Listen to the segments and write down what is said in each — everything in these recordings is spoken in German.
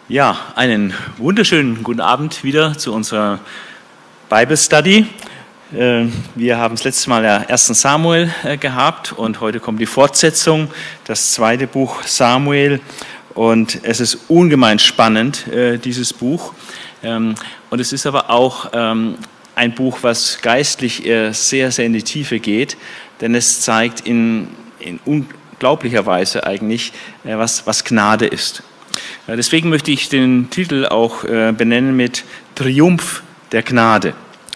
Ja, einen wunderschönen guten Abend wieder zu unserer Bible Study. Wir haben das letzte Mal ja 1. Samuel gehabt und heute kommt die Fortsetzung, das zweite Buch Samuel. Und es ist ungemein spannend, dieses Buch. Und es ist aber auch ein Buch, was geistlich sehr, sehr in die Tiefe geht, denn es zeigt in unglaublicher Weise eigentlich, was Gnade ist. Deswegen möchte ich den Titel auch benennen mit Triumph der Gnade.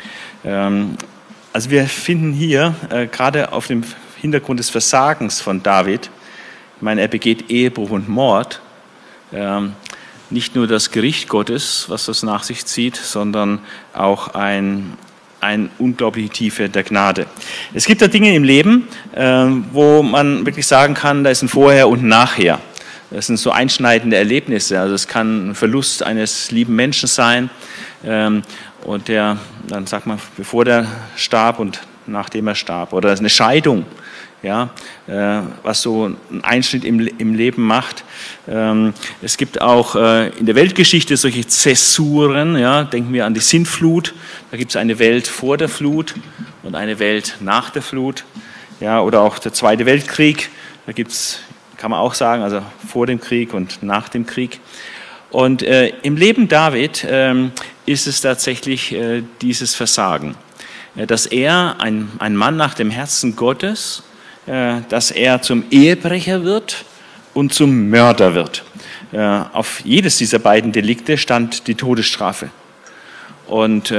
Also wir finden hier gerade auf dem Hintergrund des Versagens von David, ich meine, er begeht Ehebruch und Mord, nicht nur das Gericht Gottes, was das nach sich zieht, sondern auch eine unglaubliche Tiefe der Gnade. Es gibt da Dinge im Leben, wo man wirklich sagen kann, da ist ein Vorher und ein Nachher. Das sind so einschneidende Erlebnisse. Also es kann ein Verlust eines lieben Menschen sein und der, dann sagt man, bevor der starb und nachdem er starb. Oder eine Scheidung, ja, was so einen Einschnitt im Leben macht. Es gibt auch in der Weltgeschichte solche Zäsuren. Ja, denken wir an die Sintflut. Da gibt es eine Welt vor der Flut und eine Welt nach der Flut. Ja, oder auch der Zweite Weltkrieg. Da gibt es, kann man auch sagen, also vor dem Krieg und nach dem Krieg. Und im Leben David ist es tatsächlich dieses Versagen, dass er, ein Mann nach dem Herzen Gottes, dass er zum Ehebrecher wird und zum Mörder wird. Auf jedes dieser beiden Delikte stand die Todesstrafe. Und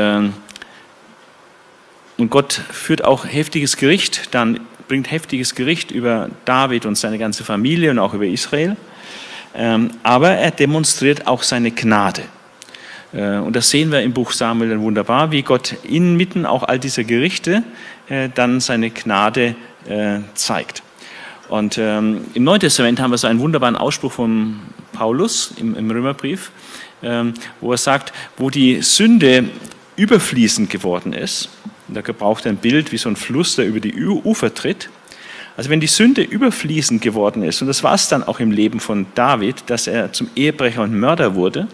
Gott führt auch heftiges Gericht, bringt heftiges Gericht über David und seine ganze Familie und auch über Israel. Aber er demonstriert auch seine Gnade. Und das sehen wir im Buch Samuel dann wunderbar, wie Gott inmitten auch all dieser Gerichte dann seine Gnade zeigt. Und im Neuen Testament haben wir so einen wunderbaren Ausspruch von Paulus im Römerbrief, wo er sagt, wo die Sünde überfließend geworden ist, und da gebraucht er ein Bild wie so ein Fluss, der über die Ufer tritt. Also wenn die Sünde überfließend geworden ist, und das war es dann auch im Leben von David, dass er zum Ehebrecher und Mörder wurde,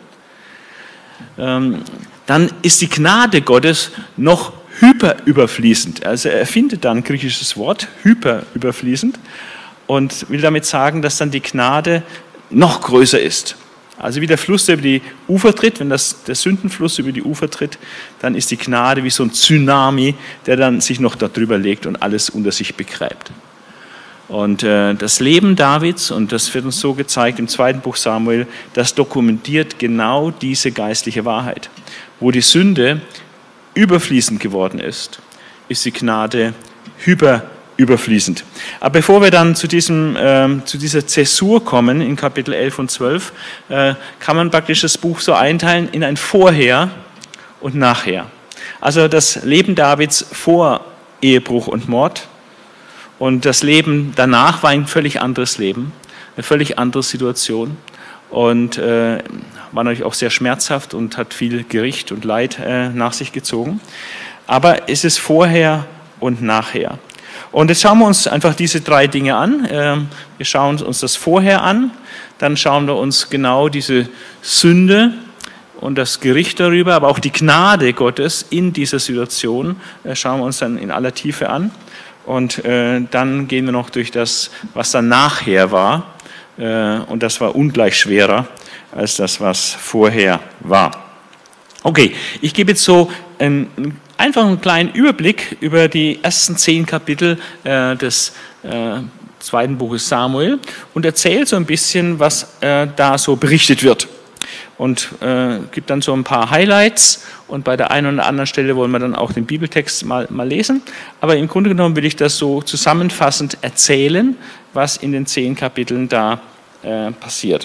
dann ist die Gnade Gottes noch hyperüberfließend. Also er findet da ein griechisches Wort, hyperüberfließend, und will damit sagen, dass dann die Gnade noch größer ist. Also wie der Fluss, der über die Ufer tritt, wenn der Sündenfluss über die Ufer tritt, dann ist die Gnade wie so ein Tsunami, der dann sich noch darüber legt und alles unter sich begräbt. Und das Leben Davids, und das wird uns so gezeigt im zweiten Buch Samuel, das dokumentiert genau diese geistliche Wahrheit. Wo die Sünde überfließend geworden ist, ist die Gnade hyperüberfließend. Aber bevor wir dann zu dieser Zäsur kommen, in Kapitel 11 und 12, kann man praktisch das Buch so einteilen in ein Vorher und Nachher. Also das Leben Davids vor Ehebruch und Mord, und das Leben danach war ein völlig anderes Leben, eine völlig andere Situation, und war natürlich auch sehr schmerzhaft und hat viel Gericht und Leid nach sich gezogen. Aber es ist vorher und nachher. Und jetzt schauen wir uns einfach diese drei Dinge an. Wir schauen uns das Vorher an, dann schauen wir uns genau diese Sünde und das Gericht darüber, aber auch die Gnade Gottes in dieser Situation schauen wir uns dann in aller Tiefe an. Und dann gehen wir noch durch das, was dann nachher war. Und das war ungleich schwerer als das, was vorher war. Okay, ich gebe jetzt so einfach einen kleinen Überblick über die ersten 10 Kapitel des zweiten Buches Samuel und erzähle so ein bisschen, was da so berichtet wird. Und gibt dann so ein paar Highlights, und bei der einen oder anderen Stelle wollen wir dann auch den Bibeltext mal lesen. Aber im Grunde genommen will ich das so zusammenfassend erzählen, was in den 10 Kapiteln da passiert.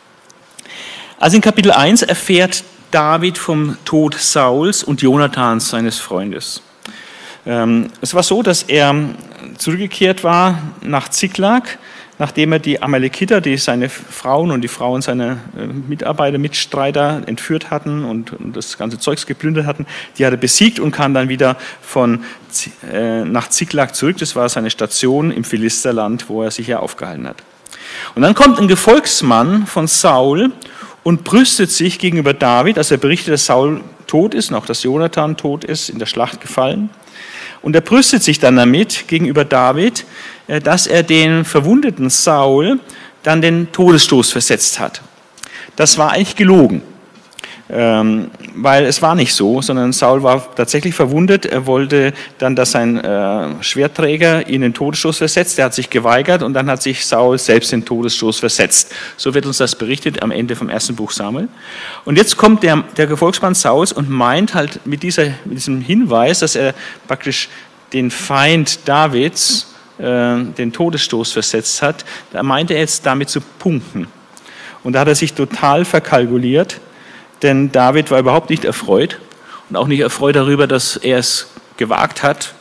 Also in Kapitel 1 erfährt David vom Tod Sauls und Jonathans, seines Freundes. Es war so, dass er zurückgekehrt war nach Ziklag, nachdem er die Amalekiter, die seine Frauen und die Frauen seiner Mitarbeiter, Mitstreiter entführt hatten und das ganze Zeugs geplündert hatten, die hat er besiegt und kam dann wieder nach Ziklag zurück. Das war seine Station im Philisterland, wo er sich ja aufgehalten hat. Und dann kommt ein Gefolgsmann von Saul und brüstet sich gegenüber David, also er berichtet, dass Saul tot ist und auch, dass Jonathan tot ist, in der Schlacht gefallen. Und er brüstet sich dann damit gegenüber David, dass er den verwundeten Saul dann den Todesstoß versetzt hat. Das war eigentlich gelogen, weil es war nicht so, sondern Saul war tatsächlich verwundet. Er wollte dann, dass sein Schwertträger ihn den Todesstoß versetzt. Er hat sich geweigert und dann hat sich Saul selbst den Todesstoß versetzt. So wird uns das berichtet am Ende vom ersten Buch Samuel. Und jetzt kommt der Gefolgsmann Sauls und meint halt mit diesem Hinweis, dass er praktisch den Feind Davids den Todesstoß versetzt hat, da meinte er jetzt damit zu punkten. Und da hat er sich total verkalkuliert, denn David war überhaupt nicht erfreut und auch nicht erfreut darüber, dass er es gewagt hat,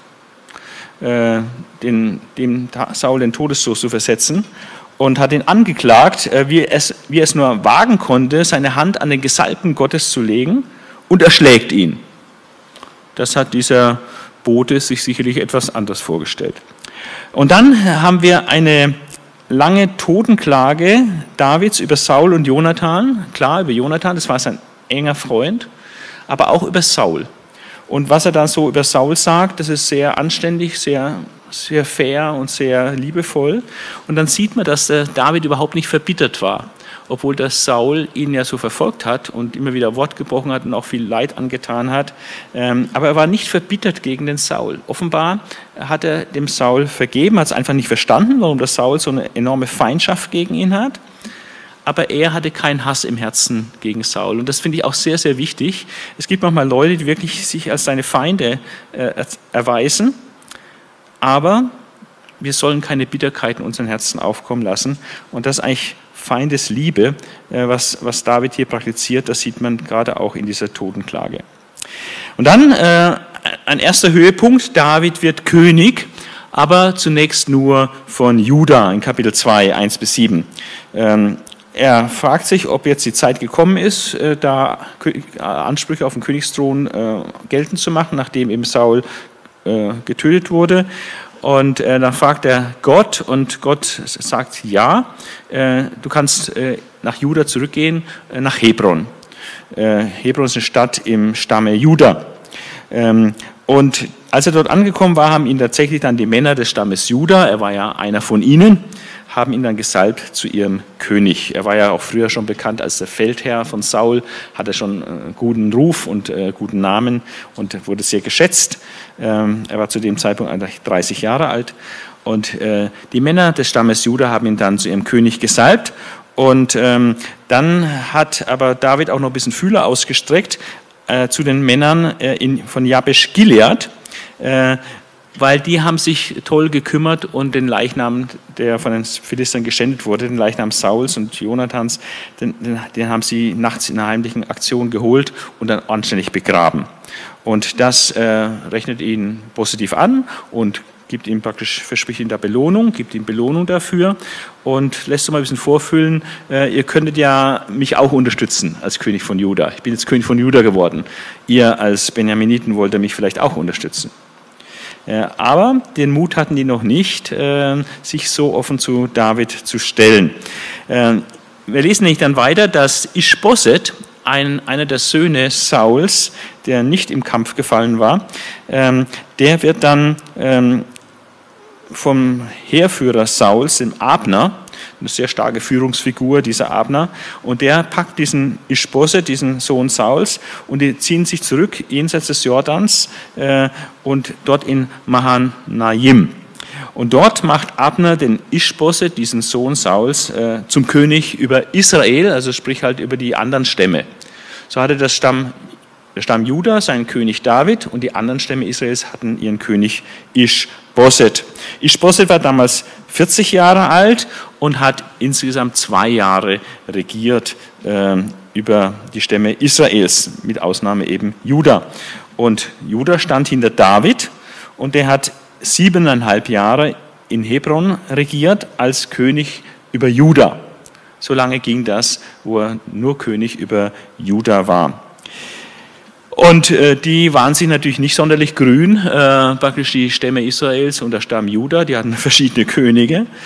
dem Saul den Todesstoß zu versetzen, und hat ihn angeklagt, wie er es nur wagen konnte, seine Hand an den Gesalbten Gottes zu legen, und erschlägt ihn. Das hat dieser Bote sich sicherlich etwas anders vorgestellt. Und dann haben wir eine lange Totenklage Davids über Saul und Jonathan. Klar, über Jonathan, das war sein enger Freund, aber auch über Saul. Und was er da so über Saul sagt, das ist sehr anständig, sehr, sehr fair und sehr liebevoll. Und dann sieht man, dass der David überhaupt nicht verbittert war, obwohl der Saul ihn ja so verfolgt hat und immer wieder Wort gebrochen hat und auch viel Leid angetan hat. Aber er war nicht verbittert gegen den Saul. Offenbar hat er dem Saul vergeben, hat es einfach nicht verstanden, warum der Saul so eine enorme Feindschaft gegen ihn hat. Aber er hatte keinen Hass im Herzen gegen Saul. Und das finde ich auch sehr, sehr wichtig. Es gibt manchmal Leute, die wirklich sich als seine Feinde erweisen. Aber wir sollen keine Bitterkeit in unseren Herzen aufkommen lassen. Und das ist eigentlich Feindesliebe, was David hier praktiziert, das sieht man gerade auch in dieser Totenklage. Und dann ein erster Höhepunkt, David wird König, aber zunächst nur von Juda in Kapitel 2, 1-7. Er fragt sich, ob jetzt die Zeit gekommen ist, da Ansprüche auf den Königsthron geltend zu machen, nachdem eben Saul getötet wurde. Und dann fragt er Gott, und Gott sagt, ja, du kannst nach Juda zurückgehen, nach Hebron. Hebron ist eine Stadt im Stamme Juda. Und als er dort angekommen war, haben ihn tatsächlich dann die Männer des Stammes Juda, er war ja einer von ihnen, haben ihn dann gesalbt zu ihrem König. Er war ja auch früher schon bekannt als der Feldherr von Saul, hatte schon guten Ruf und guten Namen und wurde sehr geschätzt. Er war zu dem Zeitpunkt eigentlich 30 Jahre alt. Und die Männer des Stammes Juda haben ihn dann zu ihrem König gesalbt. Und dann hat aber David auch noch ein bisschen Fühler ausgestreckt zu den Männern von Jabesh Gilead, weil die haben sich toll gekümmert und den Leichnam, der von den Philistern geschändet wurde, den Leichnam Sauls und Jonathans, den haben sie nachts in einer heimlichen Aktion geholt und dann anständig begraben. Und das rechnet ihn positiv an und gibt ihm praktisch, verspricht ihm da Belohnung, gibt ihm Belohnung dafür und lässt so mal ein bisschen vorfühlen, ihr könntet ja mich auch unterstützen als König von Juda. Ich bin jetzt König von Juda geworden. Ihr als Benjaminiten wollt ihr mich vielleicht auch unterstützen. Aber den Mut hatten die noch nicht, sich so offen zu David zu stellen. Wir lesen nämlich dann weiter, dass Ischboset, einer der Söhne Sauls, der nicht im Kampf gefallen war, der wird dann vom Heerführer Sauls, dem Abner, eine sehr starke Führungsfigur, dieser Abner, und der packt diesen Ischboset, diesen Sohn Sauls, und die ziehen sich zurück jenseits des Jordans und dort in Mahanaim. Und dort macht Abner den Ischboset, diesen Sohn Sauls, zum König über Israel, also sprich halt über die anderen Stämme. So hatte der Stamm Juda seinen König David und die anderen Stämme Israels hatten ihren König Ischboset. Ischboset war damals 40 Jahre alt und hat insgesamt 2 Jahre regiert über die Stämme Israels, mit Ausnahme eben Juda. Und Juda stand hinter David und der hat 7,5 Jahre in Hebron regiert als König über Juda. So lange ging das, wo er nur König über Juda war. Und die waren sich natürlich nicht sonderlich grün, praktisch die Stämme Israels und der Stamm Juda, die hatten verschiedene Könige.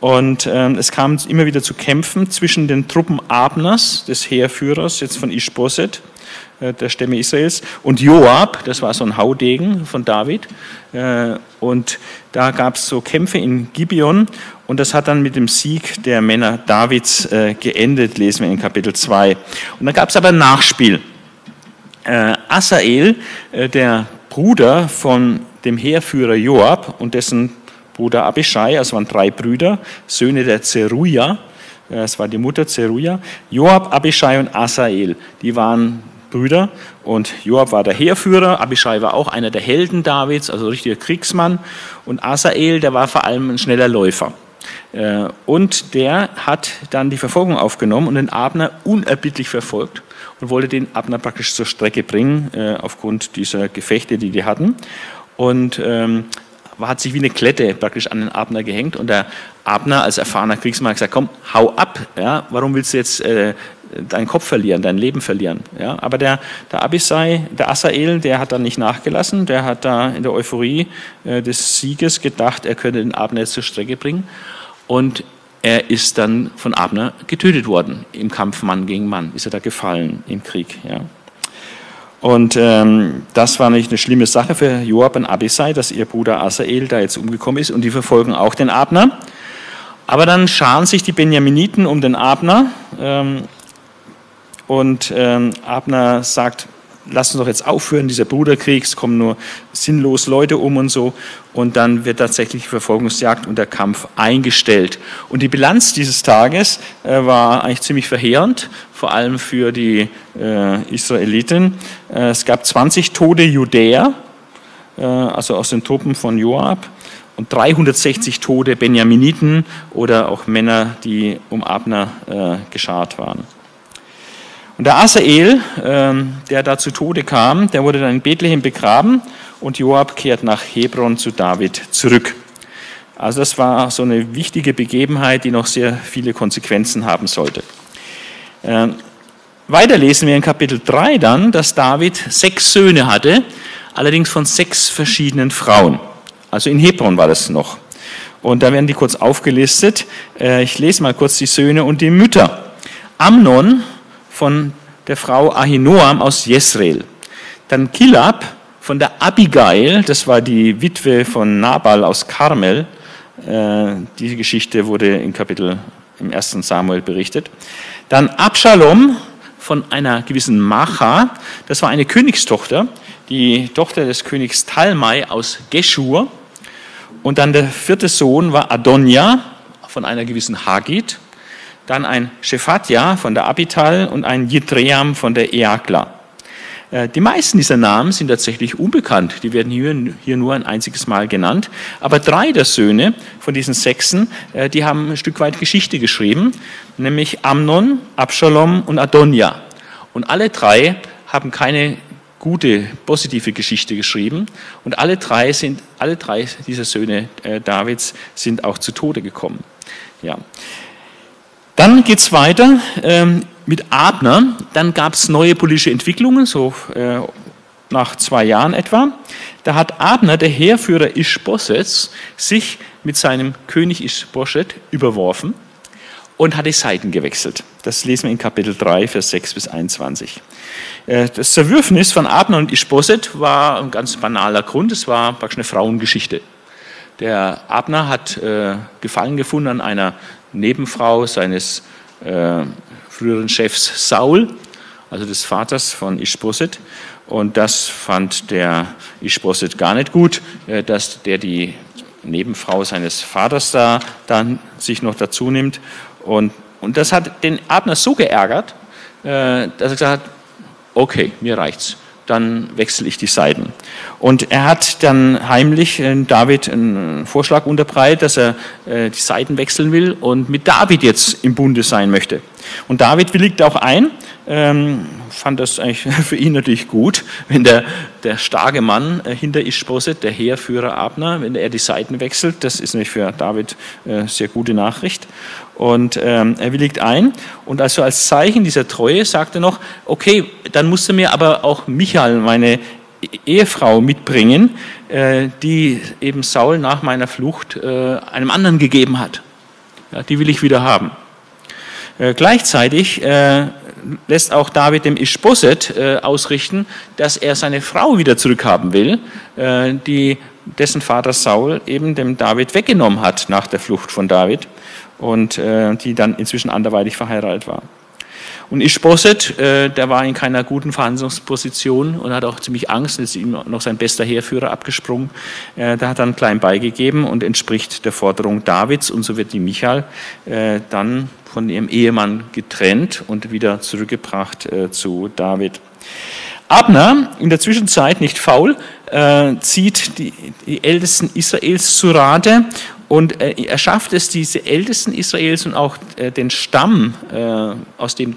Und es kam immer wieder zu Kämpfen zwischen den Truppen Abners, des Heerführers, jetzt von Ischboset, der Stämme Israels, und Joab, das war so ein Haudegen von David. Und da gab es so Kämpfe in Gibeon und das hat dann mit dem Sieg der Männer Davids geendet, lesen wir in Kapitel 2. Und dann gab es aber ein Nachspiel. Asael, der Bruder von dem Heerführer Joab und dessen Bruder Abischai, also waren 3 Brüder, Söhne der Zeruja, das war die Mutter Zeruja, Joab, Abischai und Asael, die waren Brüder und Joab war der Heerführer, Abischai war auch einer der Helden Davids, also richtiger Kriegsmann und Asael, der war vor allem ein schneller Läufer. Und der hat dann die Verfolgung aufgenommen und den Abner unerbittlich verfolgt und wollte den Abner praktisch zur Strecke bringen, aufgrund dieser Gefechte, die die hatten. Und hat sich wie eine Klette praktisch an den Abner gehängt und der Abner als erfahrener Kriegsmann hat gesagt, komm, hau ab, ja, warum willst du jetzt deinen Kopf verlieren, dein Leben verlieren? Ja, aber der Asael, der hat dann nicht nachgelassen, der hat da in der Euphorie des Sieges gedacht, er könnte den Abner jetzt zur Strecke bringen und er ist dann von Abner getötet worden, im Kampf Mann gegen Mann, ist er da gefallen im Krieg, ja. Und das war nicht eine schlimme Sache für Joab und Abischai, dass ihr Bruder Asael da jetzt umgekommen ist und die verfolgen auch den Abner. Aber dann scharen sich die Benjaminiten um den Abner und Abner sagt, lass uns doch jetzt aufhören, dieser Bruderkrieg, es kommen nur sinnlos Leute um und so. Und dann wird tatsächlich die Verfolgungsjagd und der Kampf eingestellt. Und die Bilanz dieses Tages war eigentlich ziemlich verheerend, vor allem für die Israeliten. Es gab 20 tote Judäer, also aus den Truppen von Joab, und 360 tote Benjaminiten oder auch Männer, die um Abner geschart waren. Und der Asael, der da zu Tode kam, der wurde dann in Bethlehem begraben und Joab kehrt nach Hebron zu David zurück. Also das war so eine wichtige Begebenheit, die noch sehr viele Konsequenzen haben sollte. Weiter lesen wir in Kapitel 3 dann, dass David 6 Söhne hatte, allerdings von 6 verschiedenen Frauen. Also in Hebron war das noch. Und da werden die kurz aufgelistet. Ich lese mal kurz die Söhne und die Mütter. Amnon von der Frau Ahinoam aus Jesreel. Dann Kilab von der Abigail, das war die Witwe von Nabal aus Karmel. Diese Geschichte wurde im 1. Samuel berichtet. Dann Abschalom von einer gewissen Macha, das war eine Königstochter, die Tochter des Königs Talmai aus Geschur. Und dann der 4. Sohn war Adonja von einer gewissen Hagit. Dann ein Shephatja von der Abital und ein Jitream von der Eakla. Die meisten dieser Namen sind tatsächlich unbekannt, die werden hier nur ein einziges Mal genannt. Aber 3 der Söhne von diesen 6, die haben ein Stück weit Geschichte geschrieben, nämlich Amnon, Abschalom und Adonja. Und alle 3 haben keine gute, positive Geschichte geschrieben und alle drei dieser Söhne Davids sind auch zu Tode gekommen. Ja. Dann geht es weiter mit Abner. Dann gab es neue politische Entwicklungen, so nach 2 Jahren etwa. Da hat Abner, der Heerführer Ischbosets, sich mit seinem König Ischboschet überworfen und hat die Seiten gewechselt. Das lesen wir in Kapitel 3, Vers 6 bis 21. Das Zerwürfnis von Abner und Ischboset war ein ganz banaler Grund. Es war praktisch eine Frauengeschichte. Der Abner hat Gefallen gefunden an einer Nebenfrau seines früheren Chefs Saul, also des Vaters von Ischboset. Und das fand der Ischboset gar nicht gut, dass der die Nebenfrau seines Vaters da dann sich noch dazu nimmt. Und das hat den Abner so geärgert, dass er gesagt hat, okay, mir reicht's, dann wechsle ich die Seiten. Und er hat dann heimlich David einen Vorschlag unterbreitet, dass er die Seiten wechseln will und mit David jetzt im Bunde sein möchte. Und David willigt auch ein, fand das eigentlich für ihn natürlich gut, wenn der starke Mann hinter Ischboset, der Heerführer Abner, wenn er die Seiten wechselt. Das ist nämlich für David sehr gute Nachricht. Und er willigt ein. Und also als Zeichen dieser Treue sagt er noch, okay, dann musst du mir aber auch Michal, meine Ehefrau, mitbringen, die eben Saul nach meiner Flucht einem anderen gegeben hat. Ja, die will ich wieder haben. Gleichzeitig lässt auch David dem Ischboset ausrichten, dass er seine Frau wieder zurückhaben will, dessen Vater Saul eben dem David weggenommen hat nach der Flucht von David und die dann inzwischen anderweitig verheiratet war. Und Ischboset, der war in keiner guten Verhandlungsposition und hat auch ziemlich Angst, ist ihm noch sein bester Heerführer abgesprungen. Der hat dann klein beigegeben und entspricht der Forderung Davids, und so wird die Michal dann von ihrem Ehemann getrennt und wieder zurückgebracht zu David. Abner, in der Zwischenzeit nicht faul, zieht die Ältesten Israels zu Rate und er schafft es, diese Ältesten Israels und auch den Stamm, aus dem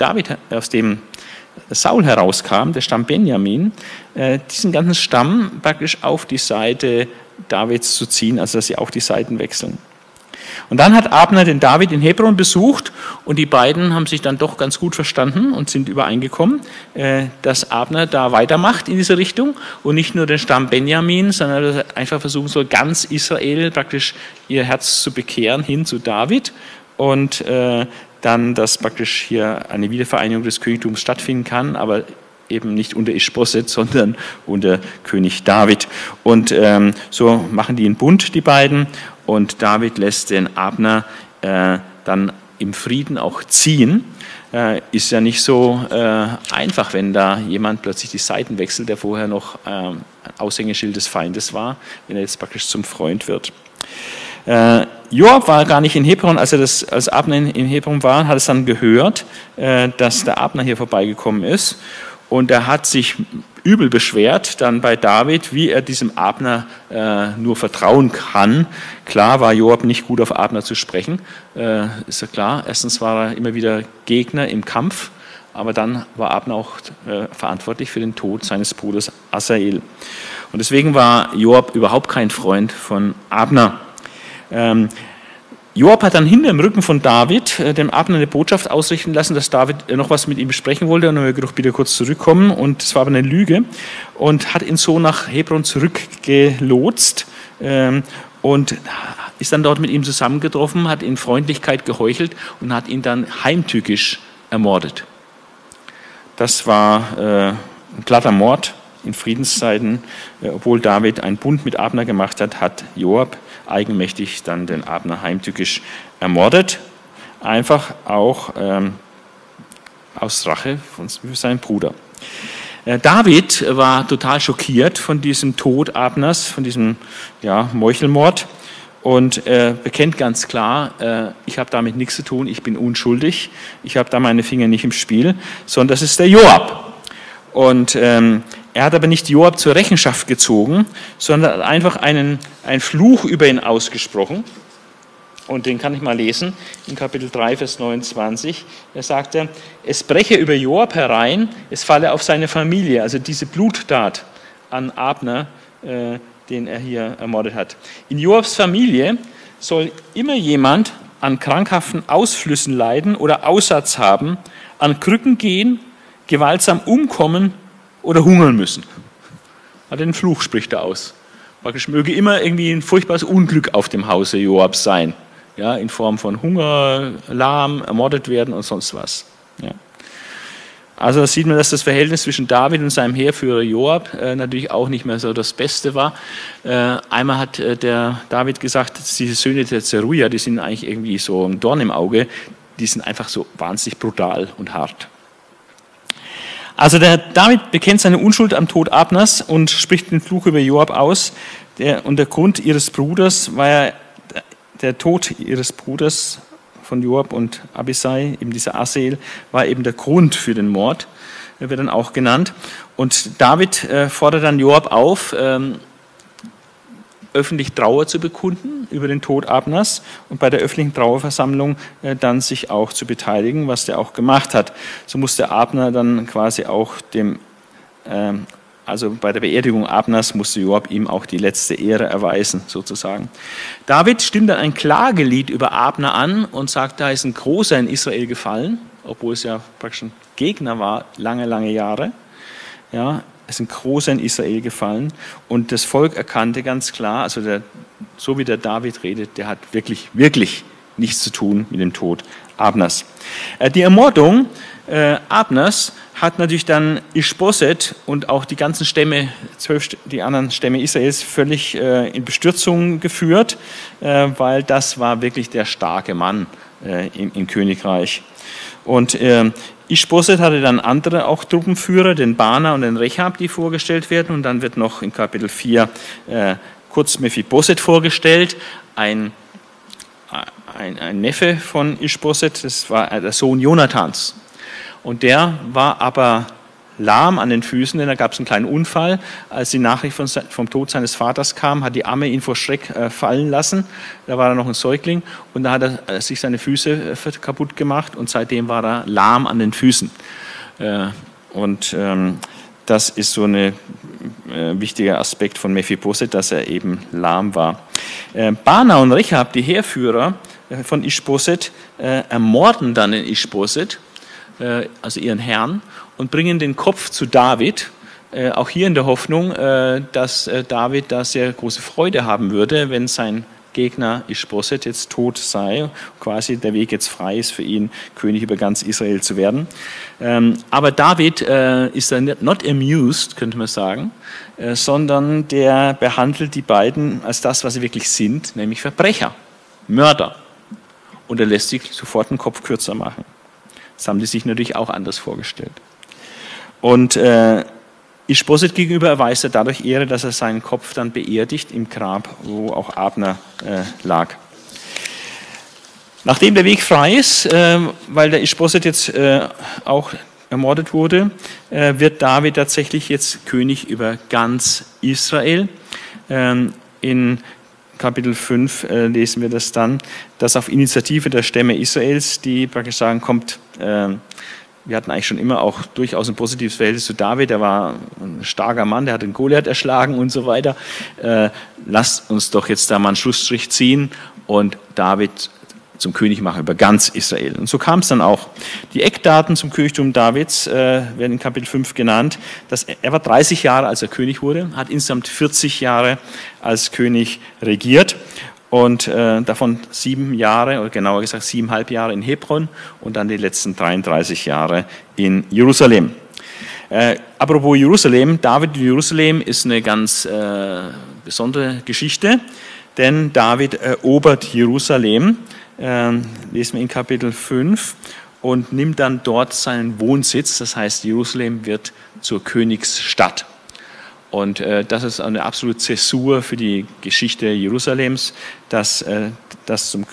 Saul herauskam, der Stamm Benjamin, diesen ganzen Stamm praktisch auf die Seite Davids zu ziehen, also dass sie auch die Seiten wechseln. Und dann hat Abner den David in Hebron besucht und die beiden haben sich dann doch ganz gut verstanden und sind übereingekommen, dass Abner da weitermacht in diese Richtung und nicht nur den Stamm Benjamin, sondern dass er einfach versuchen soll, ganz Israel praktisch ihr Herz zu bekehren hin zu David und dann, dass praktisch hier eine Wiedervereinigung des Königtums stattfinden kann, aber eben nicht unter Ischboset, sondern unter König David. Und so machen die einen Bund, die beiden. Und David lässt den Abner dann im Frieden auch ziehen. Ist ja nicht so einfach, wenn da jemand plötzlich die Seiten wechselt, der vorher noch ein Aushängeschild des Feindes war, wenn er jetzt praktisch zum Freund wird. Joab war gar nicht in Hebron, als Abner in Hebron war, hat es dann gehört, dass der Abner hier vorbeigekommen ist. Und er hat sich übel beschwert dann bei David, wie er diesem Abner nur vertrauen kann. Klar war Joab nicht gut auf Abner zu sprechen, ist ja klar. Erstens war er immer wieder Gegner im Kampf, aber dann war Abner auch verantwortlich für den Tod seines Bruders Asael. Und deswegen war Joab überhaupt kein Freund von Abner. Joab hat dann hinter dem Rücken von David dem Abner eine Botschaft ausrichten lassen, dass David noch was mit ihm besprechen wollte und er hat gedacht, bitte kurz zurückkommen, und das war aber eine Lüge, und hat ihn so nach Hebron zurückgelotst und ist dann dort mit ihm zusammengetroffen, hat in Freundlichkeit geheuchelt und hat ihn dann heimtückisch ermordet. Das war ein glatter Mord in Friedenszeiten. Obwohl David einen Bund mit Abner gemacht hat, hat Joab eigenmächtig dann den Abner heimtückisch ermordet. Einfach auch aus Rache für seinen Bruder. David war total schockiert von diesem Tod Abners, von diesem Meuchelmord, und bekennt ganz klar, ich habe damit nichts zu tun, ich bin unschuldig, ich habe da meine Finger nicht im Spiel, sondern das ist der Joab. Und er hat aber nicht Joab zur Rechenschaft gezogen, sondern einfach einen Fluch über ihn ausgesprochen. Und den kann ich mal lesen, in Kapitel 3, Vers 29. Da sagt er, es breche über Joab herein, es falle auf seine Familie, also diese Bluttat an Abner, den er hier ermordet hat. In Joabs Familie soll immer jemand an krankhaften Ausflüssen leiden oder Aussatz haben, an Krücken gehen, gewaltsam umkommen oder hungern müssen. Den Fluch spricht er aus. Praktisch möge immer irgendwie ein furchtbares Unglück auf dem Hause Joabs sein. Ja, in Form von Hunger, Lahm, ermordet werden und sonst was. Ja. Also da sieht man, dass das Verhältnis zwischen David und seinem Heerführer Joab natürlich auch nicht mehr so das Beste war. Einmal hat der David gesagt, diese Söhne der Zeruja, die sind eigentlich irgendwie so ein Dorn im Auge, die sind einfach so wahnsinnig brutal und hart. Also der David bekennt seine Unschuld am Tod Abners und spricht den Fluch über Joab aus. Und der Grund ihres Bruders war ja der Tod ihres Bruders von Joab und Abisai, eben dieser Asael, war eben der Grund für den Mord, wird dann auch genannt. Und David fordert dann Joab auf, öffentlich Trauer zu bekunden über den Tod Abners und bei der öffentlichen Trauerversammlung dann sich auch zu beteiligen, was der auch gemacht hat. So musste Abner dann quasi auch also bei der Beerdigung Abners musste Joab ihm auch die letzte Ehre erweisen, sozusagen. David stimmt dann ein Klagelied über Abner an und sagt, da ist ein Großer in Israel gefallen, obwohl es ja praktisch ein Gegner war, lange, lange Jahre. Ja, es ist ein Großer in Israel gefallen und das Volk erkannte ganz klar, also so wie der David redet, der hat wirklich, wirklich nichts zu tun mit dem Tod Abners. Die Ermordung Abners hat natürlich dann Ischboset und auch die ganzen Stämme, die anderen Stämme Israels, völlig in Bestürzung geführt, weil das war wirklich der starke Mann im Königreich. Und Ischboset hatte dann andere auch Truppenführer, den Bana und den Rechab, die vorgestellt werden. Und dann wird noch in Kapitel 4 kurz Mephiboset vorgestellt, ein Neffe von Ischboset, das war der Sohn Jonathans. Und der war aber lahm an den Füßen, denn da gab es einen kleinen Unfall. Als die Nachricht vom Tod seines Vaters kam, hat die Amme ihn vor Schreck fallen lassen. Da war er noch ein Säugling und da hat er sich seine Füße kaputt gemacht und seitdem war er lahm an den Füßen. Das ist so ein wichtiger Aspekt von Mephiboset, dass er eben lahm war. Bana und Rechab, die Heerführer von Ischboset, ermorden dann den Ischboset, also ihren Herrn, und bringen den Kopf zu David, auch hier in der Hoffnung, dass David da sehr große Freude haben würde, wenn sein Gegner Ischboset jetzt tot sei, quasi der Weg jetzt frei ist für ihn, König über ganz Israel zu werden. Aber David ist dann not amused, könnte man sagen, sondern der behandelt die beiden als das, was sie wirklich sind, nämlich Verbrecher, Mörder. Und er lässt sich sofort den Kopf kürzer machen. Das haben die sich natürlich auch anders vorgestellt. Und Ischboset gegenüber erweist er dadurch Ehre, dass er seinen Kopf dann beerdigt im Grab, wo auch Abner lag. Nachdem der Weg frei ist, weil der Ischboset jetzt auch ermordet wurde, wird David tatsächlich jetzt König über ganz Israel. In Kapitel 5 lesen wir das dann, dass auf Initiative der Stämme Israels, die praktisch sagen, kommt, wir hatten eigentlich schon immer auch durchaus ein positives Verhältnis zu David, der war ein starker Mann, der hat den Goliath erschlagen und so weiter. Lasst uns doch jetzt da mal einen Schlussstrich ziehen und David zum König machen über ganz Israel. Und so kam es dann auch. Die Eckdaten zum Königtum Davids werden in Kapitel 5 genannt. Er war 30 Jahre, als er König wurde, hat insgesamt 40 Jahre als König regiert und davon 7 Jahre, oder genauer gesagt 7,5 Jahre in Hebron und dann die letzten 33 Jahre in Jerusalem. Apropos Jerusalem, David in Jerusalem ist eine ganz besondere Geschichte, denn David erobert Jerusalem, lesen wir in Kapitel 5, und nimmt dann dort seinen Wohnsitz, das heißt Jerusalem wird zur Königsstadt. Und das ist eine absolute Zäsur für die Geschichte Jerusalems, dass das zum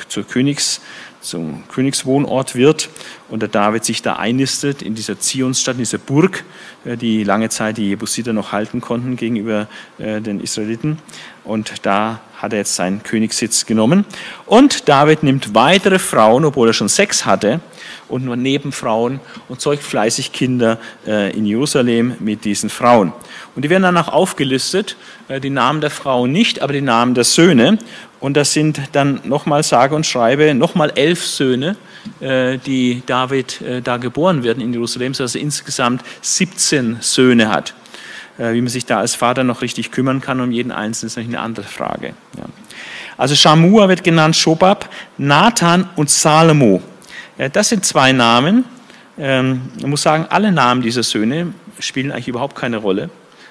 Königswohnort wird und der David sich da einnistet in dieser Zionsstadt, in dieser Burg, die lange Zeit die Jebusiter noch halten konnten gegenüber den Israeliten. Und da hat er jetzt seinen Königssitz genommen. Und David nimmt weitere Frauen, obwohl er schon 6 hatte, und nur Nebenfrauen und zeugt fleißig Kinder in Jerusalem mit diesen Frauen. Und die werden danach aufgelistet, die Namen der Frauen nicht, aber die Namen der Söhne. Und das sind dann nochmal, sage und schreibe, nochmal 11 Söhne, die David da geboren werden in Jerusalem, sodass er insgesamt 17 Söhne hat. Wie man sich da als Vater noch richtig kümmern kann um jeden Einzelnen, ist natürlich eine andere Frage. Ja. Also Schamua wird genannt, Schobab, Nathan und Salomo. Das sind 2 Namen. Man muss sagen, alle Namen dieser Söhne spielen eigentlich überhaupt keine Rolle.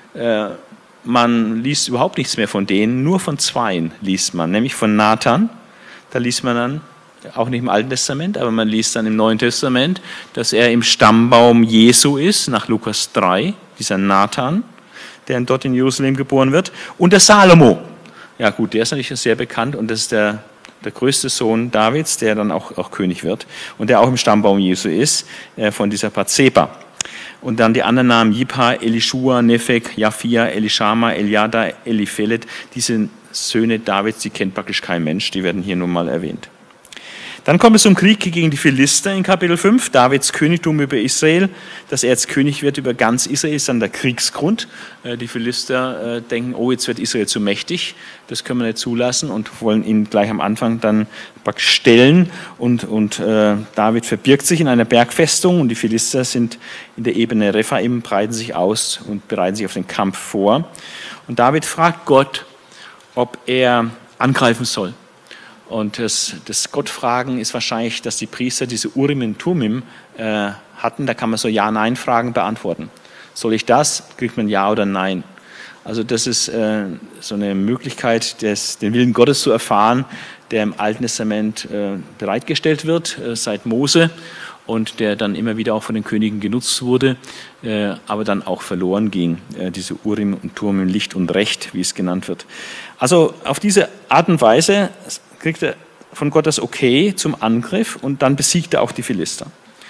Man liest überhaupt nichts mehr von denen, nur von 2 liest man, nämlich von Nathan. Da liest man dann auch nicht im Alten Testament, aber man liest dann im Neuen Testament, dass er im Stammbaum Jesu ist, nach Lukas 3, dieser Nathan, der dort in Jerusalem geboren wird. Und der Salomo. Ja gut, der ist natürlich sehr bekannt und das ist der größte Sohn Davids, der dann auch König wird und der auch im Stammbaum Jesu ist, von dieser Bathseba. Und dann die anderen Namen, Jibha, Elishua, Nepheg, Japhia, Elishama, Eliada, Eliphelet, diese Söhne Davids, die kennt praktisch kein Mensch, die werden hier nur mal erwähnt. Dann kommt es zum Krieg gegen die Philister in Kapitel 5, Davids Königtum über Israel. Dass er jetzt König wird über ganz Israel, ist dann der Kriegsgrund. Die Philister denken, oh, jetzt wird Israel zu mächtig, das können wir nicht zulassen und wollen ihn gleich am Anfang dann stellen. Und David verbirgt sich in einer Bergfestung und die Philister sind in der Ebene Rephaim, breiten sich aus und bereiten sich auf den Kampf vor. Und David fragt Gott, ob er angreifen soll. Und das Gottfragen ist wahrscheinlich, dass die Priester diese Urim und Tumim hatten. Da kann man so Ja-Nein-Fragen beantworten. Soll ich das? Kriegt man Ja oder Nein. Also das ist so eine Möglichkeit, den Willen Gottes zu erfahren, der im Alten Testament bereitgestellt wird seit Mose und der dann immer wieder auch von den Königen genutzt wurde, aber dann auch verloren ging, diese Urim und Tumim, Licht und Recht, wie es genannt wird. Also auf diese Art und Weise kriegt er von Gott das Okay zum Angriff und dann besiegt er auch die Philister.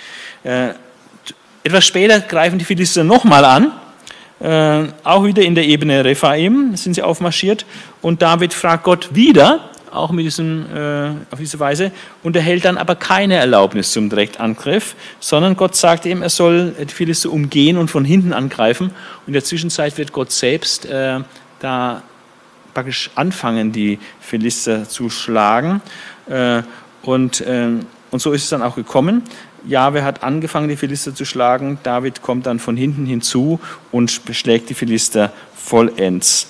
Etwas später greifen die Philister nochmal an, auch wieder in der Ebene Rephaim sind sie aufmarschiert und David fragt Gott wieder, auch mit auf diese Weise, und erhält dann aber keine Erlaubnis zum Direktangriff, sondern Gott sagt ihm, er soll die Philister umgehen und von hinten angreifen. Und in der Zwischenzeit wird Gott selbst da praktisch anfangen, die Philister zu schlagen. Und so ist es dann auch gekommen. Jahwe hat angefangen, die Philister zu schlagen. David kommt dann von hinten hinzu und beschlägt die Philister vollends.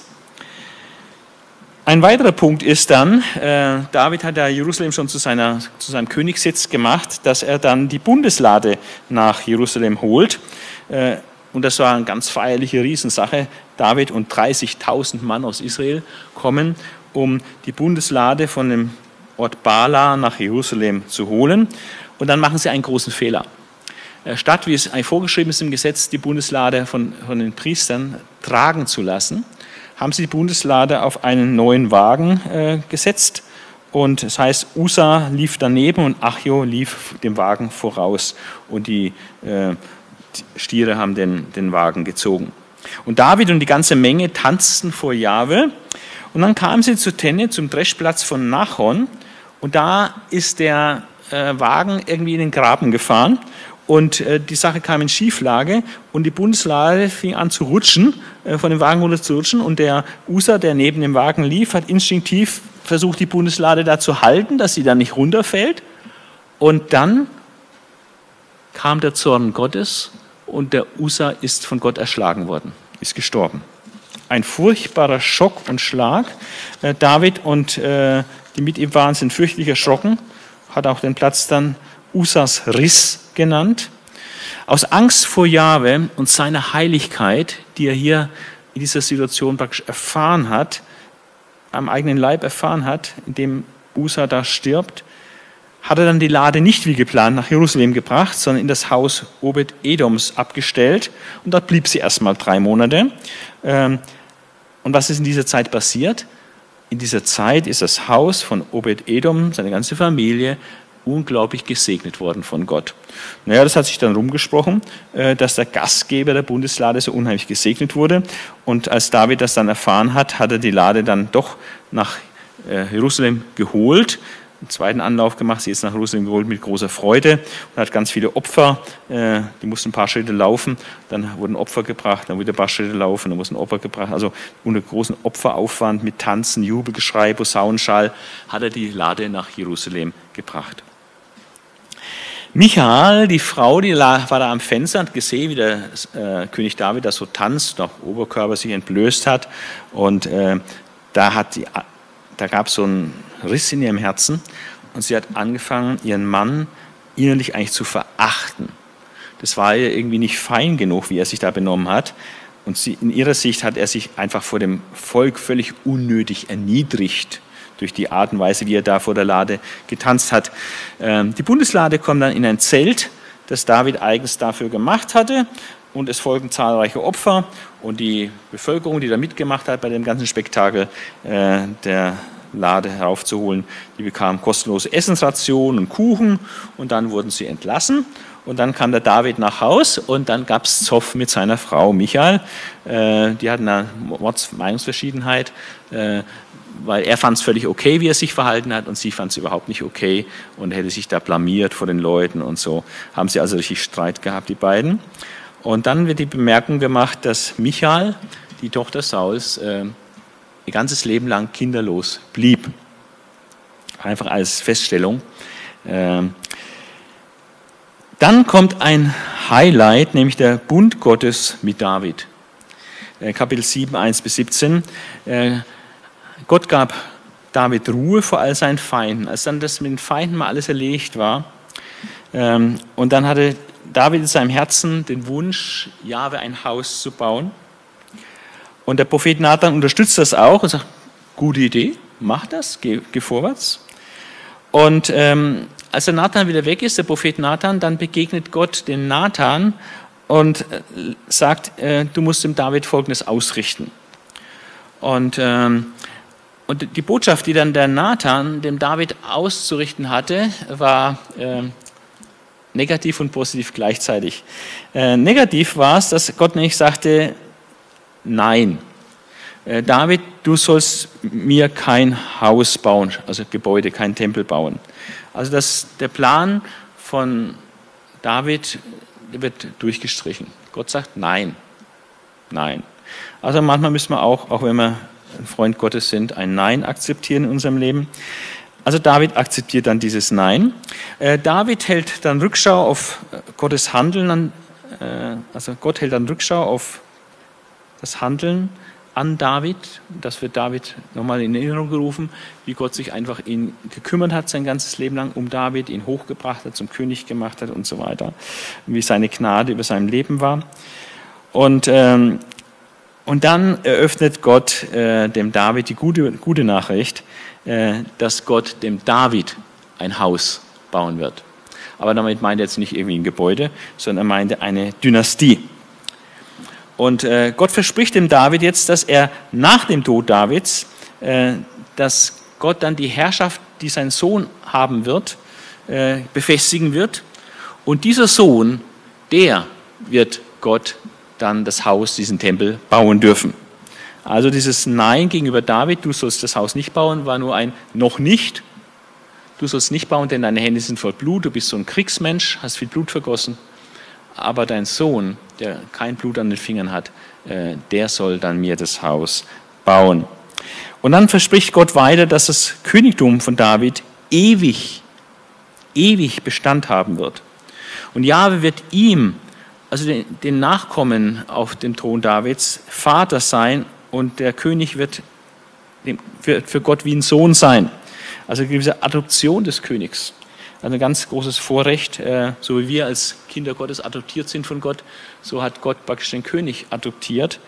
Ein weiterer Punkt ist dann, David hat ja Jerusalem schon zu seinem Königssitz gemacht, dass er dann die Bundeslade nach Jerusalem holt. Und das war eine ganz feierliche Riesensache. David und 30.000 Mann aus Israel kommen, um die Bundeslade von dem Ort Bala nach Jerusalem zu holen. Und dann machen sie einen großen Fehler. Statt, wie es eigentlich vorgeschrieben ist im Gesetz, die Bundeslade von den Priestern tragen zu lassen, haben sie die Bundeslade auf einen neuen Wagen gesetzt. Und das heißt, Usa lief daneben und Achjo lief dem Wagen voraus. Und die Stiere haben den Wagen gezogen. Und David und die ganze Menge tanzten vor Jahwe. Und dann kamen sie zur Tenne, zum Dreschplatz von Nachon. Und da ist der Wagen irgendwie in den Graben gefahren. Und die Sache kam in Schieflage und die Bundeslade fing an zu rutschen, von dem Wagen runter zu rutschen. Und der Usa, der neben dem Wagen lief, hat instinktiv versucht, die Bundeslade da zu halten, dass sie dann nicht runterfällt. Und dann kam der Zorn Gottes und der Usa ist von Gott erschlagen worden, ist gestorben. Ein furchtbarer Schock und Schlag. David und die mit ihm waren, sind fürchterlich erschrocken, hat auch den Platz dann Usas Riss genannt. Aus Angst vor Jahwe und seiner Heiligkeit, die er hier in dieser Situation praktisch erfahren hat, am eigenen Leib erfahren hat, indem Usa da stirbt, hat er dann die Lade nicht wie geplant nach Jerusalem gebracht, sondern in das Haus Obed-Edoms abgestellt. Und dort blieb sie erstmal 3 Monate. Und was ist in dieser Zeit passiert? In dieser Zeit ist das Haus von Obed-Edom, seine ganze Familie, unglaublich gesegnet worden von Gott. Naja, das hat sich dann rumgesprochen, dass der Gastgeber der Bundeslade so unheimlich gesegnet wurde. Und als David das dann erfahren hat, hat er die Lade dann doch nach Jerusalem geholt, einen zweiten Anlauf gemacht, sie ist nach Jerusalem geholt mit großer Freude und hat ganz viele Opfer, die mussten ein paar Schritte laufen, dann wurden Opfer gebracht, dann wieder ein paar Schritte laufen, dann mussten Opfer gebracht, also unter großen Opferaufwand mit Tanzen, Jubelgeschrei, Posaunenschall hat er die Lade nach Jerusalem gebracht. Michael, die Frau, die war da am Fenster und gesehen, wie der König David da so tanzt, nach Oberkörper sich entblößt hat. Und da gab es so einen Riss in ihrem Herzen und sie hat angefangen, ihren Mann innerlich eigentlich zu verachten. Das war ihr irgendwie nicht fein genug, wie er sich da benommen hat. Und in ihrer Sicht hat er sich einfach vor dem Volk völlig unnötig erniedrigt durch die Art und Weise, wie er da vor der Lade getanzt hat. Die Bundeslade kommt dann in ein Zelt, das David eigens dafür gemacht hatte, und es folgen zahlreiche Opfer und die Bevölkerung, die da mitgemacht hat bei dem ganzen Spektakel der Lade heraufzuholen, die bekam kostenlose Essensrationen und Kuchen und dann wurden sie entlassen. Und dann kam der David nach Haus und dann gab es Zoff mit seiner Frau Michael. Die hatten eine Meinungsverschiedenheit, weil er fand es völlig okay, wie er sich verhalten hat und sie fand es überhaupt nicht okay und hätte sich da blamiert vor den Leuten und so. Haben sie also richtig Streit gehabt, die beiden. Und dann wird die Bemerkung gemacht, dass Michael, die Tochter Sauls, ihr ganzes Leben lang kinderlos blieb. Einfach als Feststellung. Dann kommt ein Highlight, nämlich der Bund Gottes mit David. Kapitel 7, 1-17. Gott gab David Ruhe vor all seinen Feinden. Als dann das mit den Feinden mal alles erledigt war, und dann hatte David in seinem Herzen den Wunsch, Jahwe ein Haus zu bauen. Und der Prophet Nathan unterstützt das auch und sagt, gute Idee, mach das, geh vorwärts. Und als der Nathan wieder weg ist, der Prophet Nathan, dann begegnet Gott dem Nathan und sagt, du musst dem David Folgendes ausrichten. Und die Botschaft, die dann der Nathan dem David auszurichten hatte, war negativ und positiv gleichzeitig. Negativ war es, dass Gott nämlich sagte, nein, David, du sollst mir kein Haus bauen, also Gebäude, kein Tempel bauen. Also der Plan von David wird durchgestrichen. Gott sagt nein, nein. Also manchmal müssen wir auch wenn wir ein Freund Gottes sind, ein Nein akzeptieren in unserem Leben. Also David akzeptiert dann dieses Nein. David hält dann Rückschau auf Gottes Handeln, also Gott hält dann Rückschau auf das Handeln an David. Das wird David nochmal in Erinnerung gerufen, wie Gott sich einfach ihn gekümmert hat sein ganzes Leben lang um David, ihn hochgebracht hat, zum König gemacht hat und so weiter. Wie seine Gnade über seinem Leben war. Und dann eröffnet Gott dem David die gute Nachricht, dass Gott dem David ein Haus bauen wird. Aber damit meint er jetzt nicht irgendwie ein Gebäude, sondern er meinte eine Dynastie. Und Gott verspricht dem David jetzt, dass er nach dem Tod Davids, dass Gott dann die Herrschaft, die sein Sohn haben wird, befestigen wird. Und dieser Sohn, der wird Gott dann das Haus, diesen Tempel bauen dürfen. Also dieses Nein gegenüber David, du sollst das Haus nicht bauen, war nur ein noch nicht. Du sollst nicht bauen, denn deine Hände sind voll Blut, du bist so ein Kriegsmensch, hast viel Blut vergossen. Aber dein Sohn, der kein Blut an den Fingern hat, der soll dann mir das Haus bauen. Und dann verspricht Gott weiter, dass das Königtum von David ewig Bestand haben wird. Und Jahwe wird ihm, also den Nachkommen auf dem Thron Davids, Vater sein und der König wird für Gott wie ein Sohn sein. Also eine gewisse Adoption des Königs. Also ein ganz großes Vorrecht, so wie wir als Kinder Gottes adoptiert sind von Gott, so hat Gott praktisch den König adoptiert.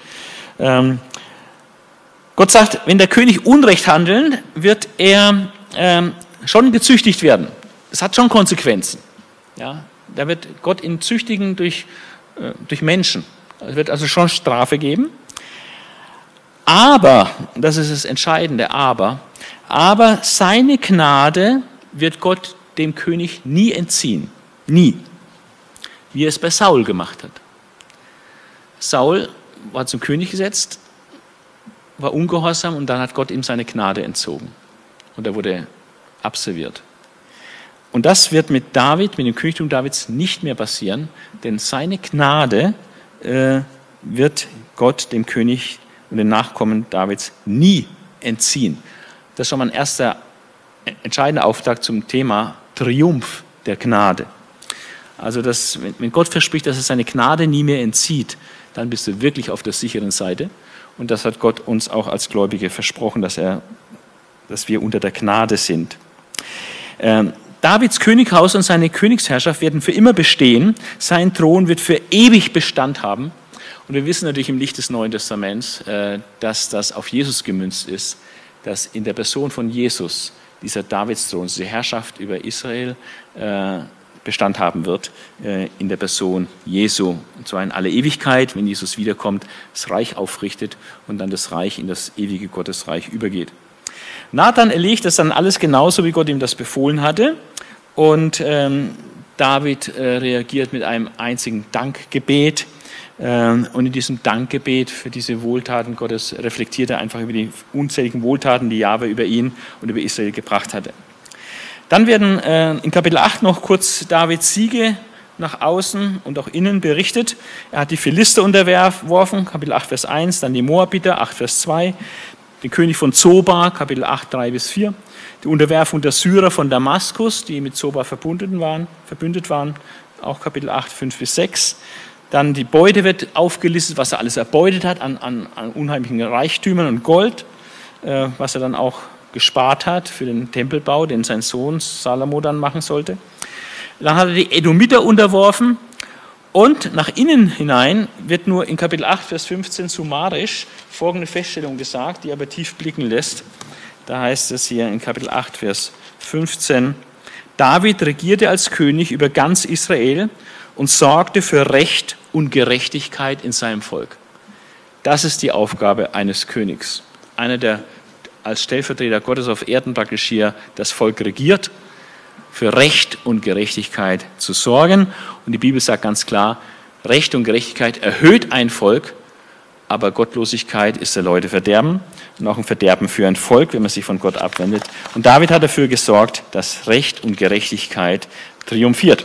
Gott sagt, wenn der König Unrecht handelt, wird er schon gezüchtigt werden. Das hat schon Konsequenzen. Ja? Da wird Gott ihn züchtigen durch Menschen. Es wird also schon Strafe geben. Aber, das ist das Entscheidende, aber seine Gnade wird Gott dem König nie entziehen. Nie. Wie er es bei Saul gemacht hat. Saul war zum König gesetzt, war ungehorsam und dann hat Gott ihm seine Gnade entzogen. Und er wurde abserviert. Und das wird mit David, mit dem Königtum Davids nicht mehr passieren, denn seine Gnade wird Gott dem König und den Nachkommen Davids nie entziehen. Das ist schon mal ein erster entscheidender Auftrag zum Thema Triumph der Gnade. Also wenn Gott verspricht, dass er seine Gnade nie mehr entzieht, dann bist du wirklich auf der sicheren Seite. Und das hat Gott uns auch als Gläubige versprochen, dass wir unter der Gnade sind. Davids Könighaus und seine Königsherrschaft werden für immer bestehen. Sein Thron wird für ewig Bestand haben. Und wir wissen natürlich im Licht des Neuen Testaments, dass das auf Jesus gemünzt ist, dass in der Person von Jesus dieser Davidsthron, diese Herrschaft über Israel Bestand haben wird, in der Person Jesu. Und zwar in alle Ewigkeit, wenn Jesus wiederkommt, das Reich aufrichtet und dann das Reich in das ewige Gottesreich übergeht. Nathan erlegt das dann alles genauso, wie Gott ihm das befohlen hatte. Und David reagiert mit einem einzigen Dankgebet. Und in diesem Dankgebet für diese Wohltaten Gottes reflektiert er einfach über die unzähligen Wohltaten, die Jahwe über ihn und über Israel gebracht hatte. Dann werden in Kapitel 8 noch kurz Davids Siege nach außen und auch innen berichtet. Er hat die Philister unterworfen, Kapitel 8, Vers 1, dann die Moabiter, 8, Vers 2, den König von Zoba, Kapitel 8, 3 bis 4, die Unterwerfung der Syrer von Damaskus, die mit Zoba verbündet waren, auch Kapitel 8, 5 bis 6. Dann die Beute wird aufgelistet, was er alles erbeutet hat an unheimlichen Reichtümern und Gold, was er dann auch gespart hat für den Tempelbau, den sein Sohn Salomo dann machen sollte. Dann hat er die Edomiter unterworfen und nach innen hinein wird nur in Kapitel 8, Vers 15 summarisch folgende Feststellung gesagt, die aber tief blicken lässt. Da heißt es hier in Kapitel 8, Vers 15, David regierte als König über ganz Israel und sorgte für Recht und Gerechtigkeit in seinem Volk. Das ist die Aufgabe eines Königs. Einer, der als Stellvertreter Gottes auf Erden praktisch hier das Volk regiert, für Recht und Gerechtigkeit zu sorgen. Und die Bibel sagt ganz klar, Recht und Gerechtigkeit erhöht ein Volk, aber Gottlosigkeit ist der Leute Verderben und auch ein Verderben für ein Volk, wenn man sich von Gott abwendet. Und David hat dafür gesorgt, dass Recht und Gerechtigkeit triumphiert.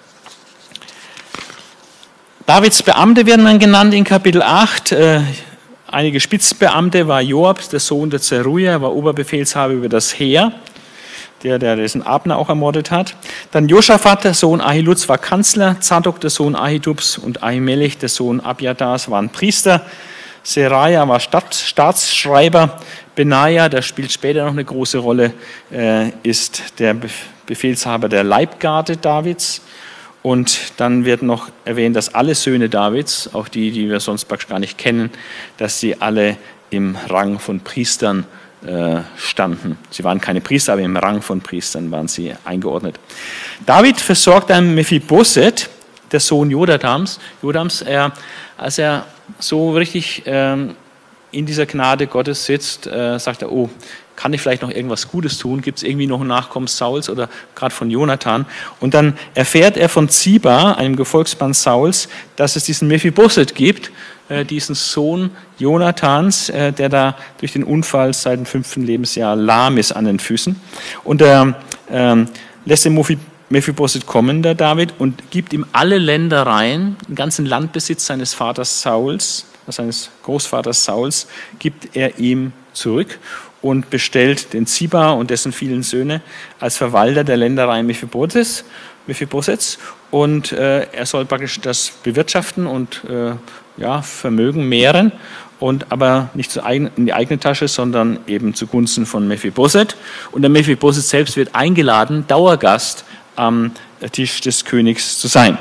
Davids Beamte werden dann genannt in Kapitel 8. Einige Spitzbeamte war Joab, der Sohn der Zeruja, war Oberbefehlshaber über das Heer, der dessen Abner auch ermordet hat. Dann Josaphat, der Sohn Ahiluds, war Kanzler, Zadok, der Sohn Ahitubs und Ahimelech, der Sohn Abjatars, waren Priester. Seraja war Staatsschreiber. Benaja, der spielt später noch eine große Rolle, ist der Befehlshaber der Leibgarde Davids. Und dann wird noch erwähnt, dass alle Söhne Davids, auch die, die wir sonst praktisch gar nicht kennen, dass sie alle im Rang von Priestern standen. Sie waren keine Priester, aber im Rang von Priestern waren sie eingeordnet. David versorgt dann Mephibosheth, der Sohn Jodams. Als er so richtig in dieser Gnade Gottes sitzt, sagt er, oh, kann ich vielleicht noch irgendwas Gutes tun? Gibt es irgendwie noch einen Nachkommen Sauls oder gerade von Jonathan? Und dann erfährt er von Ziba, einem Gefolgsmann Sauls, dass es diesen Mephibosheth gibt, diesen Sohn Jonathans, der da durch den Unfall seit dem 5. Lebensjahr lahm ist an den Füßen. Und er lässt den Mephibosheth kommen, der David, und gibt ihm alle Ländereien, den ganzen Landbesitz seines Vaters Sauls, seines Großvaters Sauls, gibt er ihm zurück und bestellt den Ziba und dessen vielen Söhne als Verwalter der Länderei Mephibosheths. Und er soll praktisch das bewirtschaften und Vermögen mehren, und aber nicht in die eigene Tasche, sondern eben zugunsten von Mephibosheth. Und der Mephibosheth selbst wird eingeladen, Dauergast am Tisch des Königs zu sein.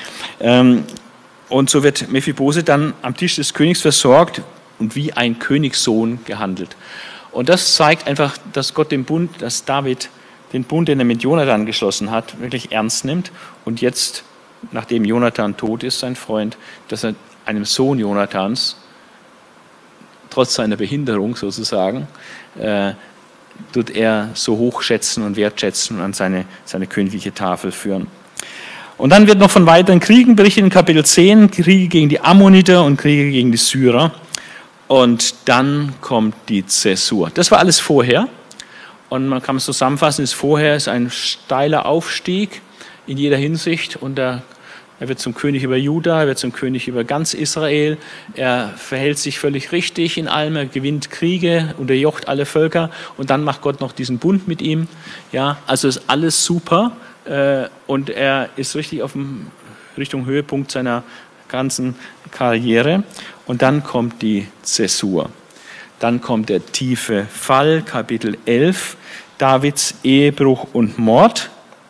Und so wird Mephibosheth dann am Tisch des Königs versorgt und wie ein Königssohn gehandelt. Und das zeigt einfach, dass Gott den Bund, dass David den Bund, den er mit Jonathan geschlossen hat, wirklich ernst nimmt. Und jetzt, nachdem Jonathan tot ist, sein Freund, dass er einem Sohn Jonathans, trotz seiner Behinderung sozusagen, tut er so hoch schätzen und wertschätzen und an seine königliche Tafel führen. Und dann wird noch von weiteren Kriegen berichtet in Kapitel 10, Kriege gegen die Ammoniter und Kriege gegen die Syrer. Und dann kommt die Zäsur. Das war alles vorher. Und man kann es zusammenfassen, vorher ist ein steiler Aufstieg in jeder Hinsicht. Und er wird zum König über Juda, er wird zum König über ganz Israel. Er verhält sich völlig richtig in allem, er gewinnt Kriege, unterjocht alle Völker. Und dann macht Gott noch diesen Bund mit ihm. Ja, also ist alles super. Und er ist richtig auf dem Richtung Höhepunkt seiner ganzen Karriere. Und dann kommt die Zäsur. Dann kommt der tiefe Fall, Kapitel 11, Davids Ehebruch und Mord.